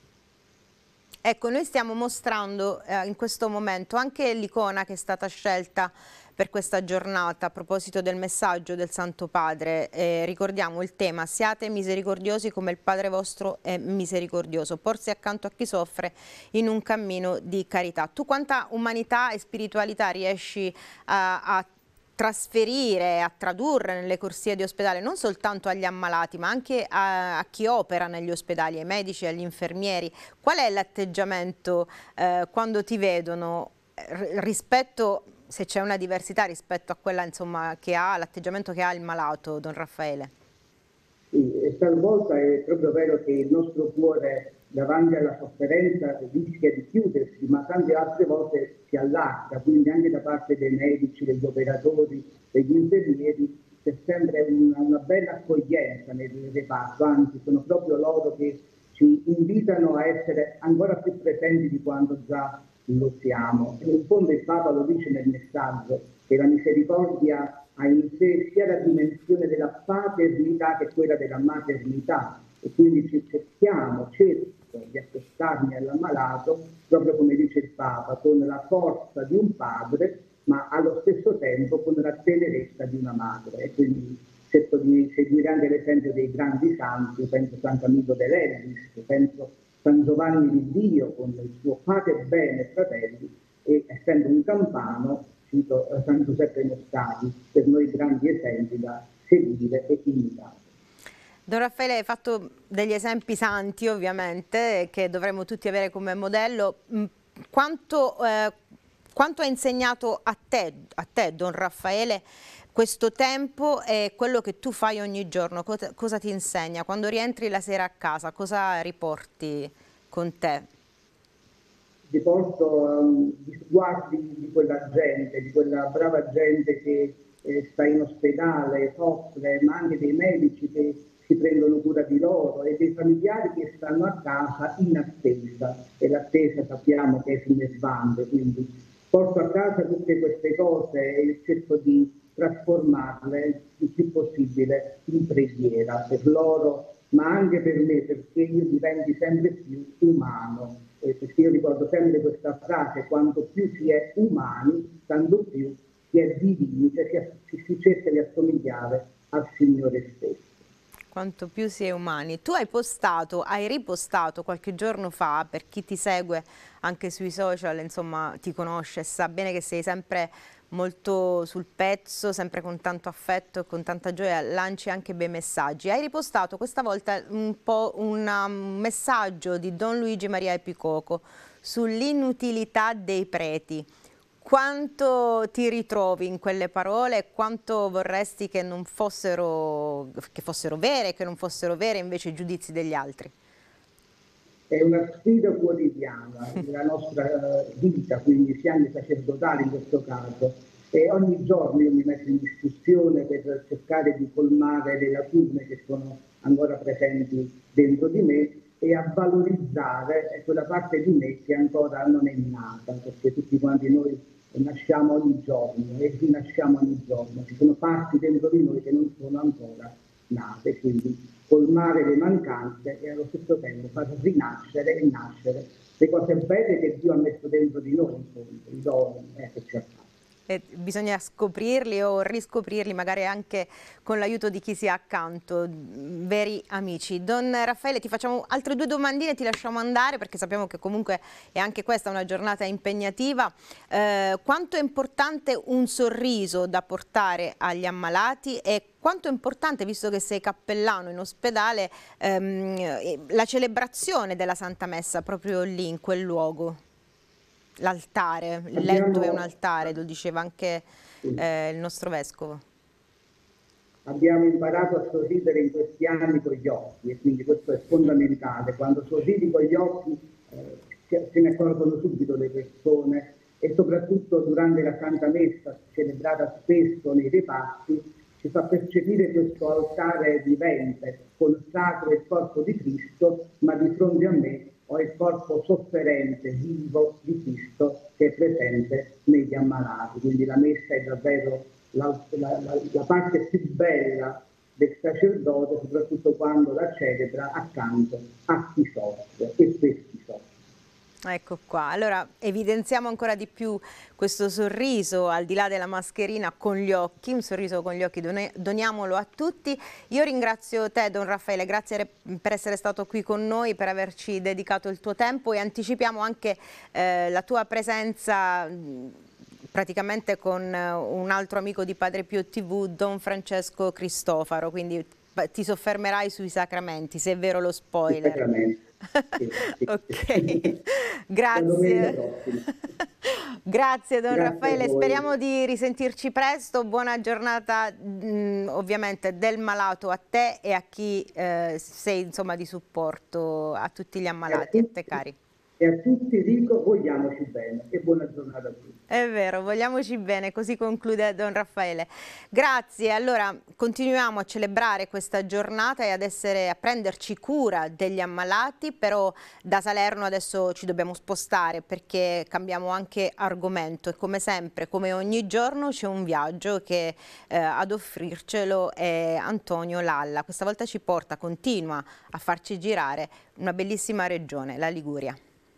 Ecco, noi stiamo mostrando in questo momento anche l'icona che è stata scelta per questa giornata a proposito del messaggio del Santo Padre. Ricordiamo il tema: siate misericordiosi come il Padre vostro è misericordioso, porsi accanto a chi soffre in un cammino di carità. Tu quanta umanità e spiritualità riesci a trasferire, a tradurre nelle corsie di ospedale, non soltanto agli ammalati, ma anche a chi opera negli ospedali, ai medici, agli infermieri? Qual è l'atteggiamento quando ti vedono rispetto, se c'è una diversità rispetto a quella, insomma, che ha l'atteggiamento che ha il malato, Don Raffaele? Sì, e talvolta è proprio vero che il nostro cuore davanti alla sofferenza rischia di chiudersi, ma tante altre volte si allarga, quindi anche da parte dei medici, degli operatori, degli infermieri c'è sempre una bella accoglienza nel reparto, anzi sono proprio loro che ci invitano a essere ancora più presenti di quanto già lo siamo. E in fondo il Papa lo dice nel messaggio, che la misericordia ha in sé sia la dimensione della paternità che quella della maternità, e quindi cerco di accostarmi all'ammalato, proprio come dice il Papa, con la forza di un padre, ma allo stesso tempo con la tenerezza di una madre. E quindi cerco di seguire anche l'esempio dei grandi santi, penso a San Camillo de Leldis, penso a San Giovanni di Dio con il suo Pater Bene Fratelli, e essendo un campano cito San Giuseppe Mostati, per noi grandi esempi da seguire e imitare. Don Raffaele, hai fatto degli esempi santi ovviamente che dovremmo tutti avere come modello. Quanto ha insegnato a te Don Raffaele questo tempo e quello che tu fai ogni giorno? Cosa ti insegna? Quando rientri la sera a casa, cosa riporti con te? Riporto gli sguardi di quella gente, di quella brava gente che sta in ospedale, soffre, ma anche dei medici che si prendono cura di loro e dei familiari che stanno a casa in attesa, e l'attesa sappiamo che è fine svante, quindi porto a casa tutte queste cose e cerco di trasformarle il più possibile in preghiera per loro, ma anche per me, perché io diventi sempre più umano. Perché io ricordo sempre questa frase: quanto più si è umani, tanto più si è divini, cioè si cerca di assomigliare al Signore stesso. Quanto più si è umani. Tu hai ripostato qualche giorno fa, per chi ti segue anche sui social, insomma ti conosce, sa bene che sei sempre molto sul pezzo, sempre con tanto affetto e con tanta gioia, lanci anche bei messaggi. Hai ripostato questa volta un messaggio di Don Luigi Maria Epicoco sull'inutilità dei preti. Quanto ti ritrovi in quelle parole e quanto vorresti che non fossero vere, che non fossero vere invece i giudizi degli altri? È una sfida quotidiana della nostra vita, quindi sia anche sacerdotale in questo caso, e ogni giorno io mi metto in discussione per cercare di colmare le lacune che sono ancora presenti dentro di me e a valorizzare quella parte di me che ancora non è nata, perché tutti quanti noi nasciamo ogni giorno e rinasciamo ogni giorno, ci sono parti dentro di noi che non sono ancora nate, quindi colmare le mancanze e allo stesso tempo far rinascere e nascere le cose belle che Dio ha messo dentro di noi, i doni che ci ha fatto. E bisogna scoprirli o riscoprirli magari anche con l'aiuto di chi si ha accanto, veri amici. Don Raffaele, ti facciamo altre due domandine e ti lasciamo andare, perché sappiamo che comunque è anche questa una giornata impegnativa. Quanto è importante un sorriso da portare agli ammalati e quanto è importante, visto che sei cappellano in ospedale, la celebrazione della Santa Messa proprio lì, in quel luogo? L'altare, il letto è un altare, lo diceva anche il nostro vescovo. Abbiamo imparato a sorridere in questi anni con gli occhi e quindi questo è fondamentale. Quando sorridi con gli occhi se ne accorgono subito le persone, e soprattutto durante la Santa Messa, celebrata spesso nei reparti, ci fa percepire questo altare vivente, consacro il corpo di Cristo, ma di fronte a me ho il corpo sofferente, vivo di Cristo che è presente negli ammalati. Quindi la messa è davvero la parte più bella del sacerdote, soprattutto quando la celebra accanto a chi soffre e per chi soffre. Ecco qua, allora evidenziamo ancora di più questo sorriso al di là della mascherina con gli occhi, un sorriso con gli occhi, doniamolo a tutti. Io ringrazio te Don Raffaele, grazie per essere stato qui con noi, per averci dedicato il tuo tempo, e anticipiamo anche la tua presenza praticamente con un altro amico di Padre Pio TV, Don Francesco Cristofaro, quindi ti soffermerai sui sacramenti, se è vero lo spoiler. Ok, grazie. Grazie Don Raffaele, speriamo di risentirci presto. Buona giornata ovviamente del malato a te e a chi sei insomma di supporto, a tutti gli ammalati, a te cari. E a tutti dico vogliamoci bene e buona giornata a tutti. È vero, vogliamoci bene, così conclude Don Raffaele. Grazie, allora continuiamo a celebrare questa giornata e a prenderci cura degli ammalati, però da Salerno adesso ci dobbiamo spostare perché cambiamo anche argomento e come sempre, come ogni giorno, c'è un viaggio che ad offrircelo è Antonio Lalla. Questa volta continua a farci girare una bellissima regione, la Liguria.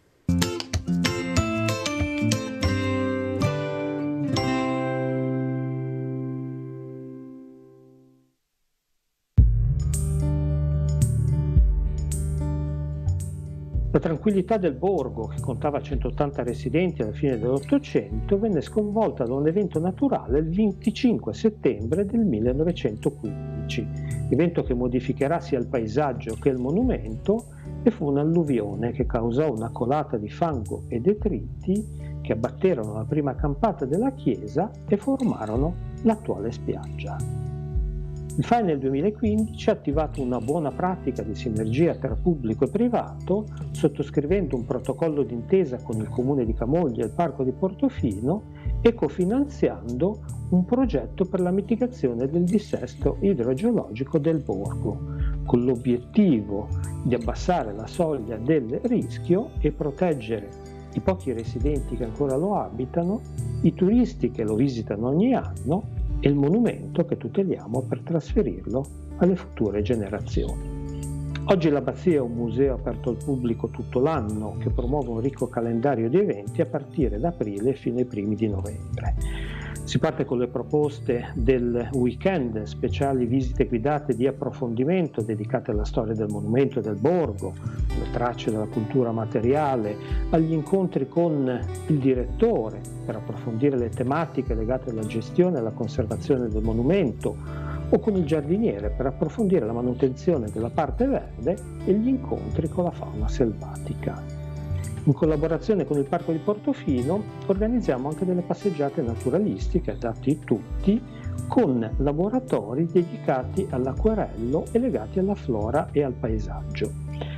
La tranquillità del borgo, che contava 180 residenti alla fine dell'Ottocento, venne sconvolta da un evento naturale il 25 settembre del 1915, evento che modificherà sia il paesaggio che il monumento, e fu un'alluvione che causò una colata di fango e detriti che abbatterono la prima campata della chiesa e formarono l'attuale spiaggia. Il FAI nel 2015 ha attivato una buona pratica di sinergia tra pubblico e privato, sottoscrivendo un protocollo d'intesa con il Comune di Camoglia e il Parco di Portofino e cofinanziando un progetto per la mitigazione del dissesto idrogeologico del borgo, con l'obiettivo di abbassare la soglia del rischio e proteggere i pochi residenti che ancora lo abitano, i turisti che lo visitano ogni anno e il monumento che tuteliamo per trasferirlo alle future generazioni. Oggi l'abbazia è un museo aperto al pubblico tutto l'anno che promuove un ricco calendario di eventi a partire da aprile fino ai primi di novembre. Si parte con le proposte del weekend, speciali visite guidate di approfondimento dedicate alla storia del monumento e del borgo, le tracce della cultura materiale, agli incontri con il direttore per approfondire le tematiche legate alla gestione e alla conservazione del monumento, o con il giardiniere per approfondire la manutenzione della parte verde e gli incontri con la fauna selvatica. In collaborazione con il Parco di Portofino organizziamo anche delle passeggiate naturalistiche adatti a tutti, con laboratori dedicati all'acquerello e legati alla flora e al paesaggio.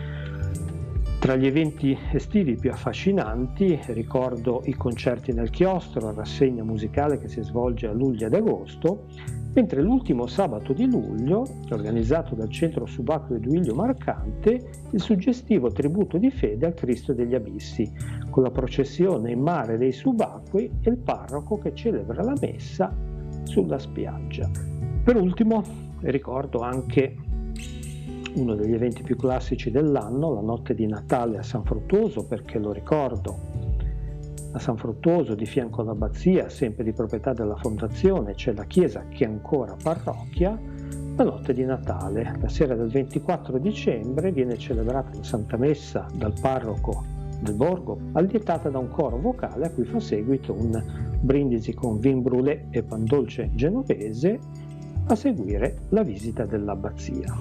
Tra gli eventi estivi più affascinanti ricordo i concerti nel chiostro, la rassegna musicale che si svolge a luglio ed agosto, mentre l'ultimo sabato di luglio, organizzato dal Centro Subacqueo Duilio Marcante, il suggestivo tributo di fede al Cristo degli Abissi, con la processione in mare dei subacquei e il parroco che celebra la messa sulla spiaggia. Per ultimo ricordo anche uno degli eventi più classici dell'anno, la notte di Natale a San Fruttuoso, perché lo ricordo, a San Fruttuoso, di fianco all'abbazia, sempre di proprietà della fondazione, c'è la chiesa che è ancora parrocchia. La notte di Natale, la sera del 24 dicembre, viene celebrata la Santa Messa dal parroco del borgo, allietata da un coro vocale a cui fa seguito un brindisi con vin brûlé e pan dolce genovese, a seguire la visita dell'abbazia.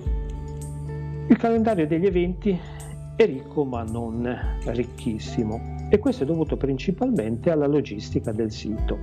Il calendario degli eventi è ricco ma non ricchissimo, e questo è dovuto principalmente alla logistica del sito.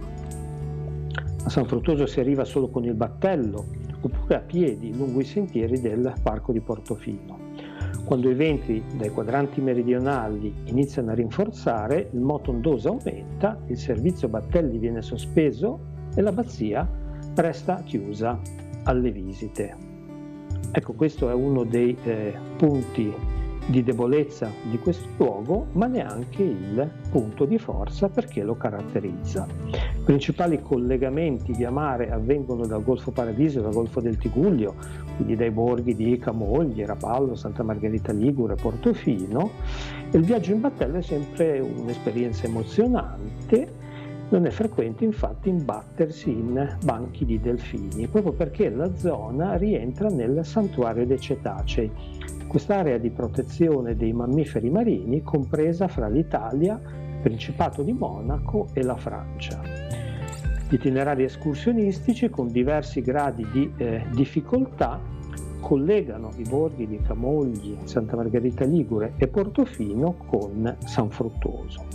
A San Fruttuoso si arriva solo con il battello oppure a piedi lungo i sentieri del Parco di Portofino. Quando i venti dai quadranti meridionali iniziano a rinforzare, il moto ondoso aumenta, il servizio battelli viene sospeso e l'abbazia resta chiusa alle visite. Ecco, questo è uno dei punti di debolezza di questo luogo, ma neanche il punto di forza perché lo caratterizza. I principali collegamenti via mare avvengono dal Golfo Paradiso e dal Golfo del Tigullio, quindi dai borghi di Camogli, Rapallo, Santa Margherita Ligure, Portofino, e il viaggio in battello è sempre un'esperienza emozionante. Non è frequente infatti imbattersi in banchi di delfini, proprio perché la zona rientra nel santuario dei cetacei, quest'area di protezione dei mammiferi marini compresa fra l'Italia, il Principato di Monaco e la Francia. Gli itinerari escursionistici con diversi gradi di difficoltà collegano i borghi di Camogli, Santa Margherita Ligure e Portofino con San Fruttuoso.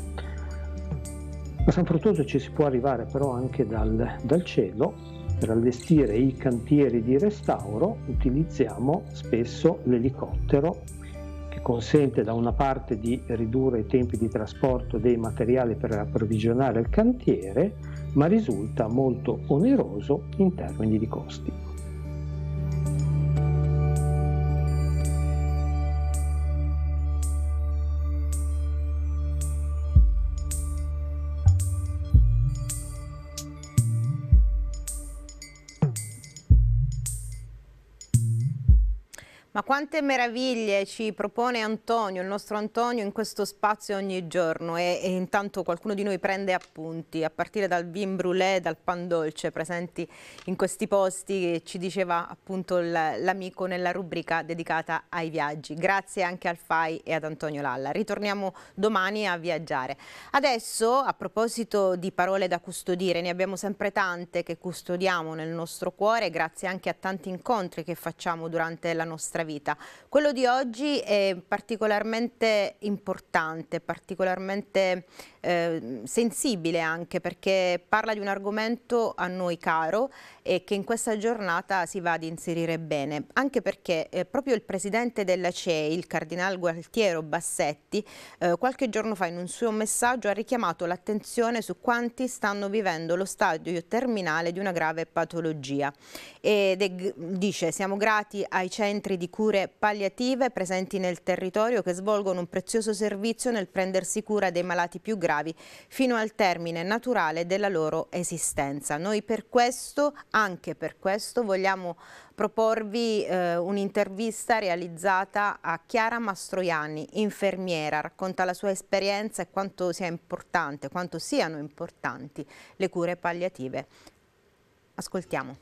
A San Fruttuoso ci si può arrivare però anche dal cielo. Per allestire i cantieri di restauro utilizziamo spesso l'elicottero che consente da una parte di ridurre i tempi di trasporto dei materiali per approvvigionare il cantiere, ma risulta molto oneroso in termini di costi. Ma quante meraviglie ci propone Antonio, il nostro Antonio, in questo spazio ogni giorno e intanto qualcuno di noi prende appunti, a partire dal vin brûlé, dal pan dolce presenti in questi posti che ci diceva appunto l'amico nella rubrica dedicata ai viaggi. Grazie anche al FAI e ad Antonio Lalla. Ritorniamo domani a viaggiare. Adesso, a proposito di parole da custodire, ne abbiamo sempre tante che custodiamo nel nostro cuore, grazie anche a tanti incontri che facciamo durante la nostra vita. Quello di oggi è particolarmente importante, particolarmente sensibile anche perché parla di un argomento a noi caro e che in questa giornata si va ad inserire bene, anche perché proprio il presidente della CEI, il cardinal Gualtiero Bassetti, qualche giorno fa in un suo messaggio ha richiamato l'attenzione su quanti stanno vivendo lo stadio terminale di una grave patologia ed dice: siamo grati ai centri di cure palliative presenti nel territorio che svolgono un prezioso servizio nel prendersi cura dei malati più gravi fino al termine naturale della loro esistenza. Noi per questo, anche per questo, vogliamo proporvi un'intervista realizzata a Chiara Mastroianni, infermiera, racconta la sua esperienza e quanto sia importante, quanto siano importanti le cure palliative. Ascoltiamo.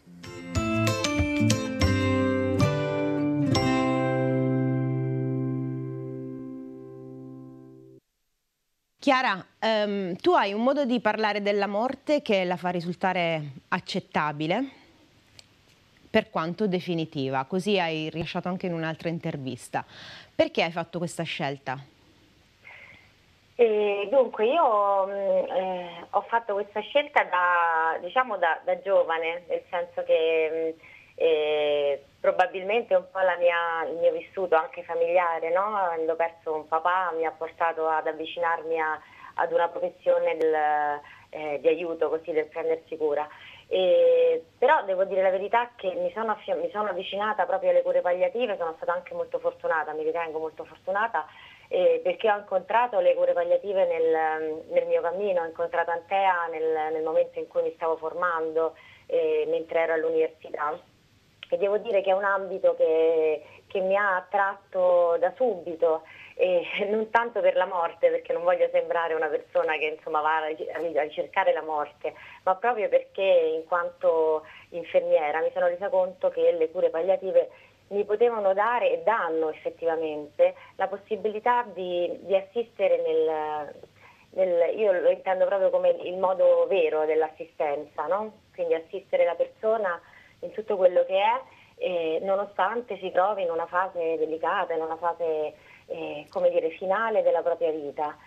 Chiara, tu hai un modo di parlare della morte che la fa risultare accettabile, per quanto definitiva, così hai rilasciato anche in un'altra intervista. Perché hai fatto questa scelta? Dunque, io ho fatto questa scelta da giovane, nel senso che probabilmente un po' il mio vissuto anche familiare, no? Avendo perso un papà, mi ha portato ad avvicinarmi ad una professione di aiuto, così, del prendersi cura. Però devo dire la verità che mi sono avvicinata proprio alle cure palliative, sono stata anche molto fortunata, mi ritengo molto fortunata, perché ho incontrato le cure palliative nel mio cammino, ho incontrato Antea nel momento in cui mi stavo formando, mentre ero all'università. E devo dire che è un ambito che mi ha attratto da subito, non tanto per la morte, perché non voglio sembrare una persona che insomma va a ricercare la morte, ma proprio perché in quanto infermiera mi sono resa conto che le cure palliative mi potevano dare e danno effettivamente la possibilità di assistere io lo intendo proprio come il modo vero dell'assistenza, no? Quindi assistere la persona in tutto quello che è, nonostante si trovi in una fase delicata, in una fase come dire, finale della propria vita.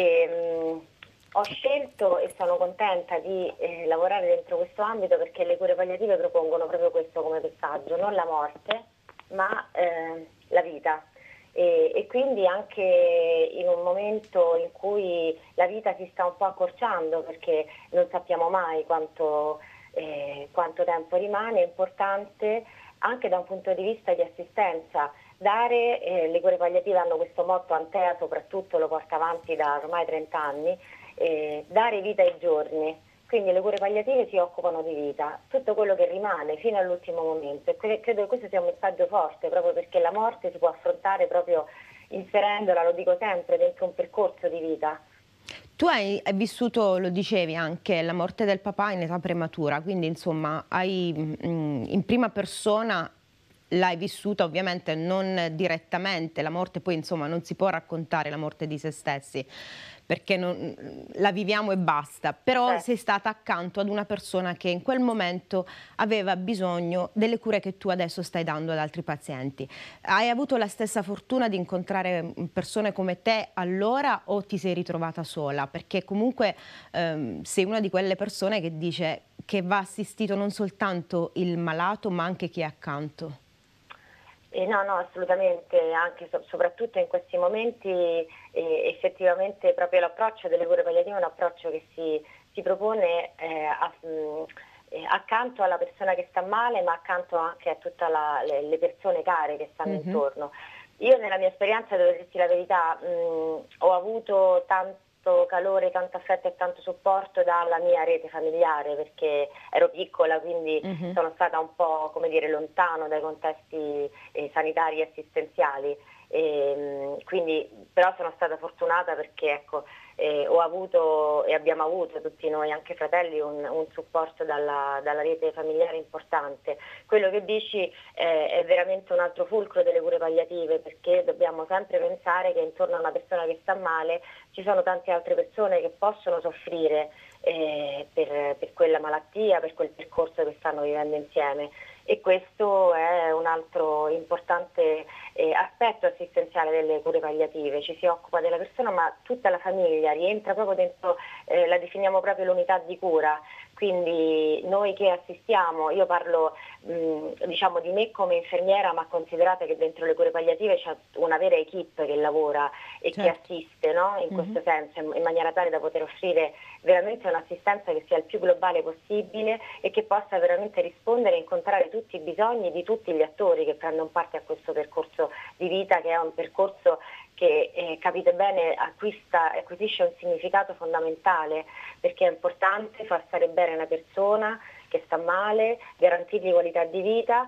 Ho scelto e sono contenta di lavorare dentro questo ambito perché le cure palliative propongono proprio questo come messaggio, non la morte, ma la vita. E quindi anche in un momento in cui la vita si sta un po' accorciando, perché non sappiamo mai quanto tempo rimane, è importante anche da un punto di vista di assistenza dare, le cure palliative hanno questo motto, Antea soprattutto lo porta avanti da ormai 30 anni, dare vita ai giorni. Quindi le cure palliative si occupano di vita, tutto quello che rimane fino all'ultimo momento, e credo che questo sia un messaggio forte, proprio perché la morte si può affrontare proprio inserendola, lo dico sempre, dentro un percorso di vita. Tu hai vissuto, lo dicevi anche, la morte del papà in età prematura, quindi insomma hai in prima persona l'hai vissuta, ovviamente non direttamente, la morte poi insomma non si può raccontare la morte di se stessi, perché la viviamo e basta, però sei stata accanto ad una persona che in quel momento aveva bisogno delle cure che tu adesso stai dando ad altri pazienti. Hai avuto la stessa fortuna di incontrare persone come te allora o ti sei ritrovata sola? Perché comunque sei una di quelle persone che dice che va assistito non soltanto il malato ma anche chi è accanto. No, assolutamente, anche soprattutto in questi momenti effettivamente proprio l'approccio delle cure palliative è un approccio che si propone accanto alla persona che sta male, ma accanto anche a tutte le persone care che stanno intorno. Io nella mia esperienza, devo dirti la verità, ho avuto tanto calore, tanto affetto e tanto supporto dalla mia rete familiare, perché ero piccola, quindi sono stata un po', come dire, lontano dai contesti sanitari e assistenziali, quindi però sono stata fortunata perché ecco, ho avuto e abbiamo avuto tutti noi, anche fratelli, un supporto dalla rete familiare importante. Quello che dici è veramente un altro fulcro delle cure palliative, perché dobbiamo sempre pensare che intorno a una persona che sta male ci sono tante altre persone che possono soffrire per quella malattia, per quel percorso che stanno vivendo insieme. E questo è un altro importante aspetto assistenziale delle cure palliative. Ci si occupa della persona, ma tutta la famiglia rientra proprio dentro, la definiamo proprio l'unità di cura. Quindi noi che assistiamo, io parlo diciamo di me come infermiera, ma considerate che dentro le cure palliative c'è una vera equipe che lavora e che assiste, no? In questo senso, in maniera tale da poter offrire veramente un'assistenza che sia il più globale possibile e che possa veramente rispondere e incontrare tutti i bisogni di tutti gli attori che prendono parte a questo percorso di vita, che è un percorso che capite bene acquisisce un significato fondamentale, perché è importante far stare bene una persona che sta male, garantirgli qualità di vita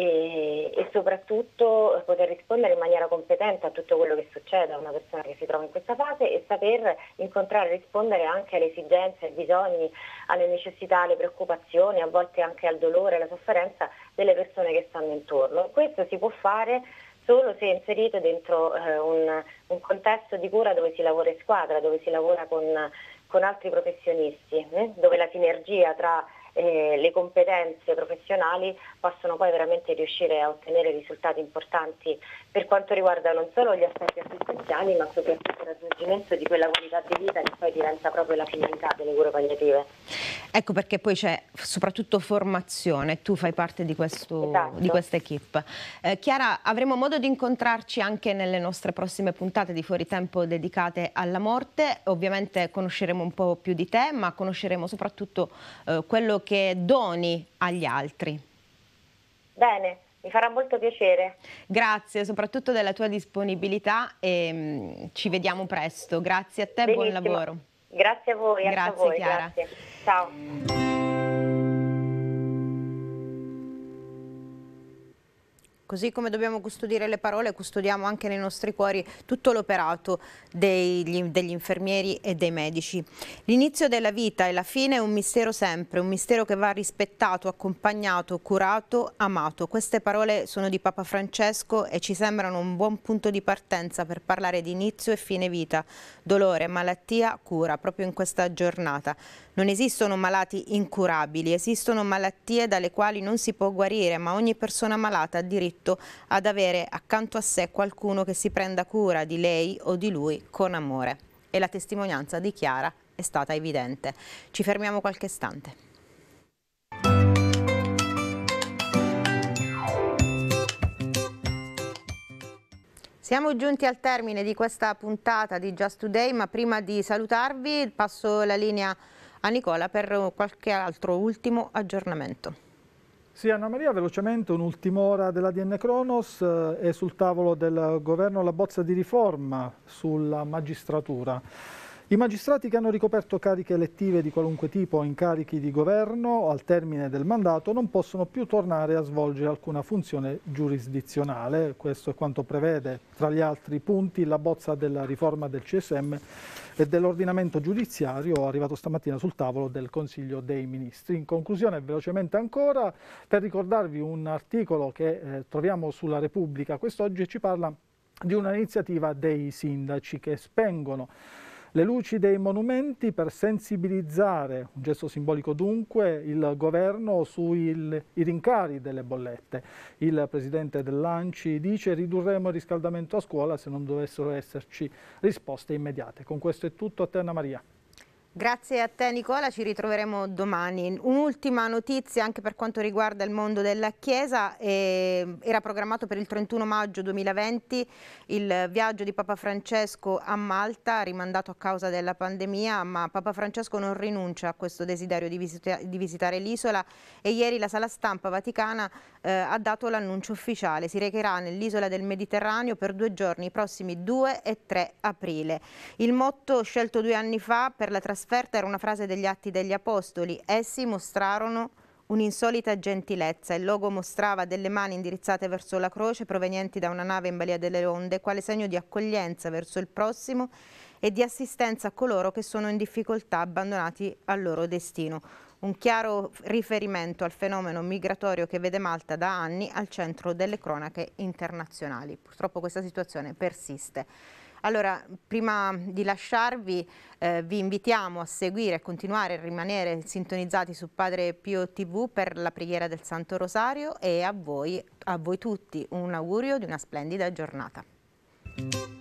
e soprattutto poter rispondere in maniera competente a tutto quello che succede a una persona che si trova in questa fase e saper incontrare e rispondere anche alle esigenze, ai bisogni, alle necessità, alle preoccupazioni, a volte anche al dolore, alla sofferenza delle persone che stanno intorno. Questo si può fare solo se inserito dentro un contesto di cura dove si lavora in squadra, dove si lavora con altri professionisti, dove la sinergia tra le competenze professionali possono poi veramente riuscire a ottenere risultati importanti per quanto riguarda non solo gli aspetti assistenziali, ma soprattutto il raggiungimento di quella qualità di vita che poi diventa proprio la finalità delle cure palliative. Ecco perché poi c'è soprattutto formazione, tu fai parte di questa equipe. Chiara, avremo modo di incontrarci anche nelle nostre prossime puntate di Fuori Tempo dedicate alla morte. Ovviamente conosceremo un po' più di te, ma conosceremo soprattutto quello che doni agli altri. Bene, mi farà molto piacere. Grazie soprattutto della tua disponibilità e ci vediamo presto. Grazie a te, Benissimo. Buon lavoro. Grazie a voi, grazie, anche a voi. Chiara. Grazie. Ciao. Così come dobbiamo custodire le parole, custodiamo anche nei nostri cuori tutto l'operato degli infermieri e dei medici. L'inizio della vita e la fine è un mistero sempre, un mistero che va rispettato, accompagnato, curato, amato. Queste parole sono di Papa Francesco e ci sembrano un buon punto di partenza per parlare di inizio e fine vita, dolore, malattia, cura, proprio in questa giornata. Non esistono malati incurabili, esistono malattie dalle quali non si può guarire, ma ogni persona malata ha diritto ad avere accanto a sé qualcuno che si prenda cura di lei o di lui con amore. E la testimonianza di Chiara è stata evidente. Ci fermiamo qualche istante. Siamo giunti al termine di questa puntata di Just Today, ma prima di salutarvi passo la linea a Nicola per qualche altro ultimo aggiornamento. Sì, Anna Maria, velocemente un'ultima ora dell'ADN Cronos, è sul tavolo del governo la bozza di riforma sulla magistratura. I magistrati che hanno ricoperto cariche elettive di qualunque tipo o incarichi di governo al termine del mandato non possono più tornare a svolgere alcuna funzione giurisdizionale. Questo è quanto prevede, tra gli altri punti, la bozza della riforma del CSM e dell'ordinamento giudiziario arrivato stamattina sul tavolo del Consiglio dei Ministri. In conclusione, velocemente ancora, per ricordarvi un articolo che troviamo sulla Repubblica quest'oggi, ci parla di un'iniziativa dei sindaci che spengono le luci dei monumenti per sensibilizzare, un gesto simbolico dunque, il governo sui rincari delle bollette. Il presidente dell'ANCI dice: ridurremo il riscaldamento a scuola se non dovessero esserci risposte immediate. Con questo è tutto, a te Anna Maria. Grazie a te Nicola, ci ritroveremo domani. Un'ultima notizia anche per quanto riguarda il mondo della Chiesa, era programmato per il 31 maggio 2020 il viaggio di Papa Francesco a Malta, rimandato a causa della pandemia, ma Papa Francesco non rinuncia a questo desiderio di visitare l'isola e ieri la sala stampa vaticana ha dato l'annuncio ufficiale. Si recherà nell'isola del Mediterraneo per 2 giorni, i prossimi 2 e 3 aprile. Il motto scelto 2 anni fa per la trasferta era una frase degli Atti degli Apostoli: essi mostrarono un'insolita gentilezza. Il logo mostrava delle mani indirizzate verso la croce provenienti da una nave in balia delle onde, quale segno di accoglienza verso il prossimo e di assistenza a coloro che sono in difficoltà, abbandonati al loro destino. Un chiaro riferimento al fenomeno migratorio che vede Malta da anni al centro delle cronache internazionali. Purtroppo questa situazione persiste. Allora, prima di lasciarvi, vi invitiamo a seguire e continuare a rimanere sintonizzati su Padre Pio TV per la preghiera del Santo Rosario, e a voi tutti un augurio di una splendida giornata.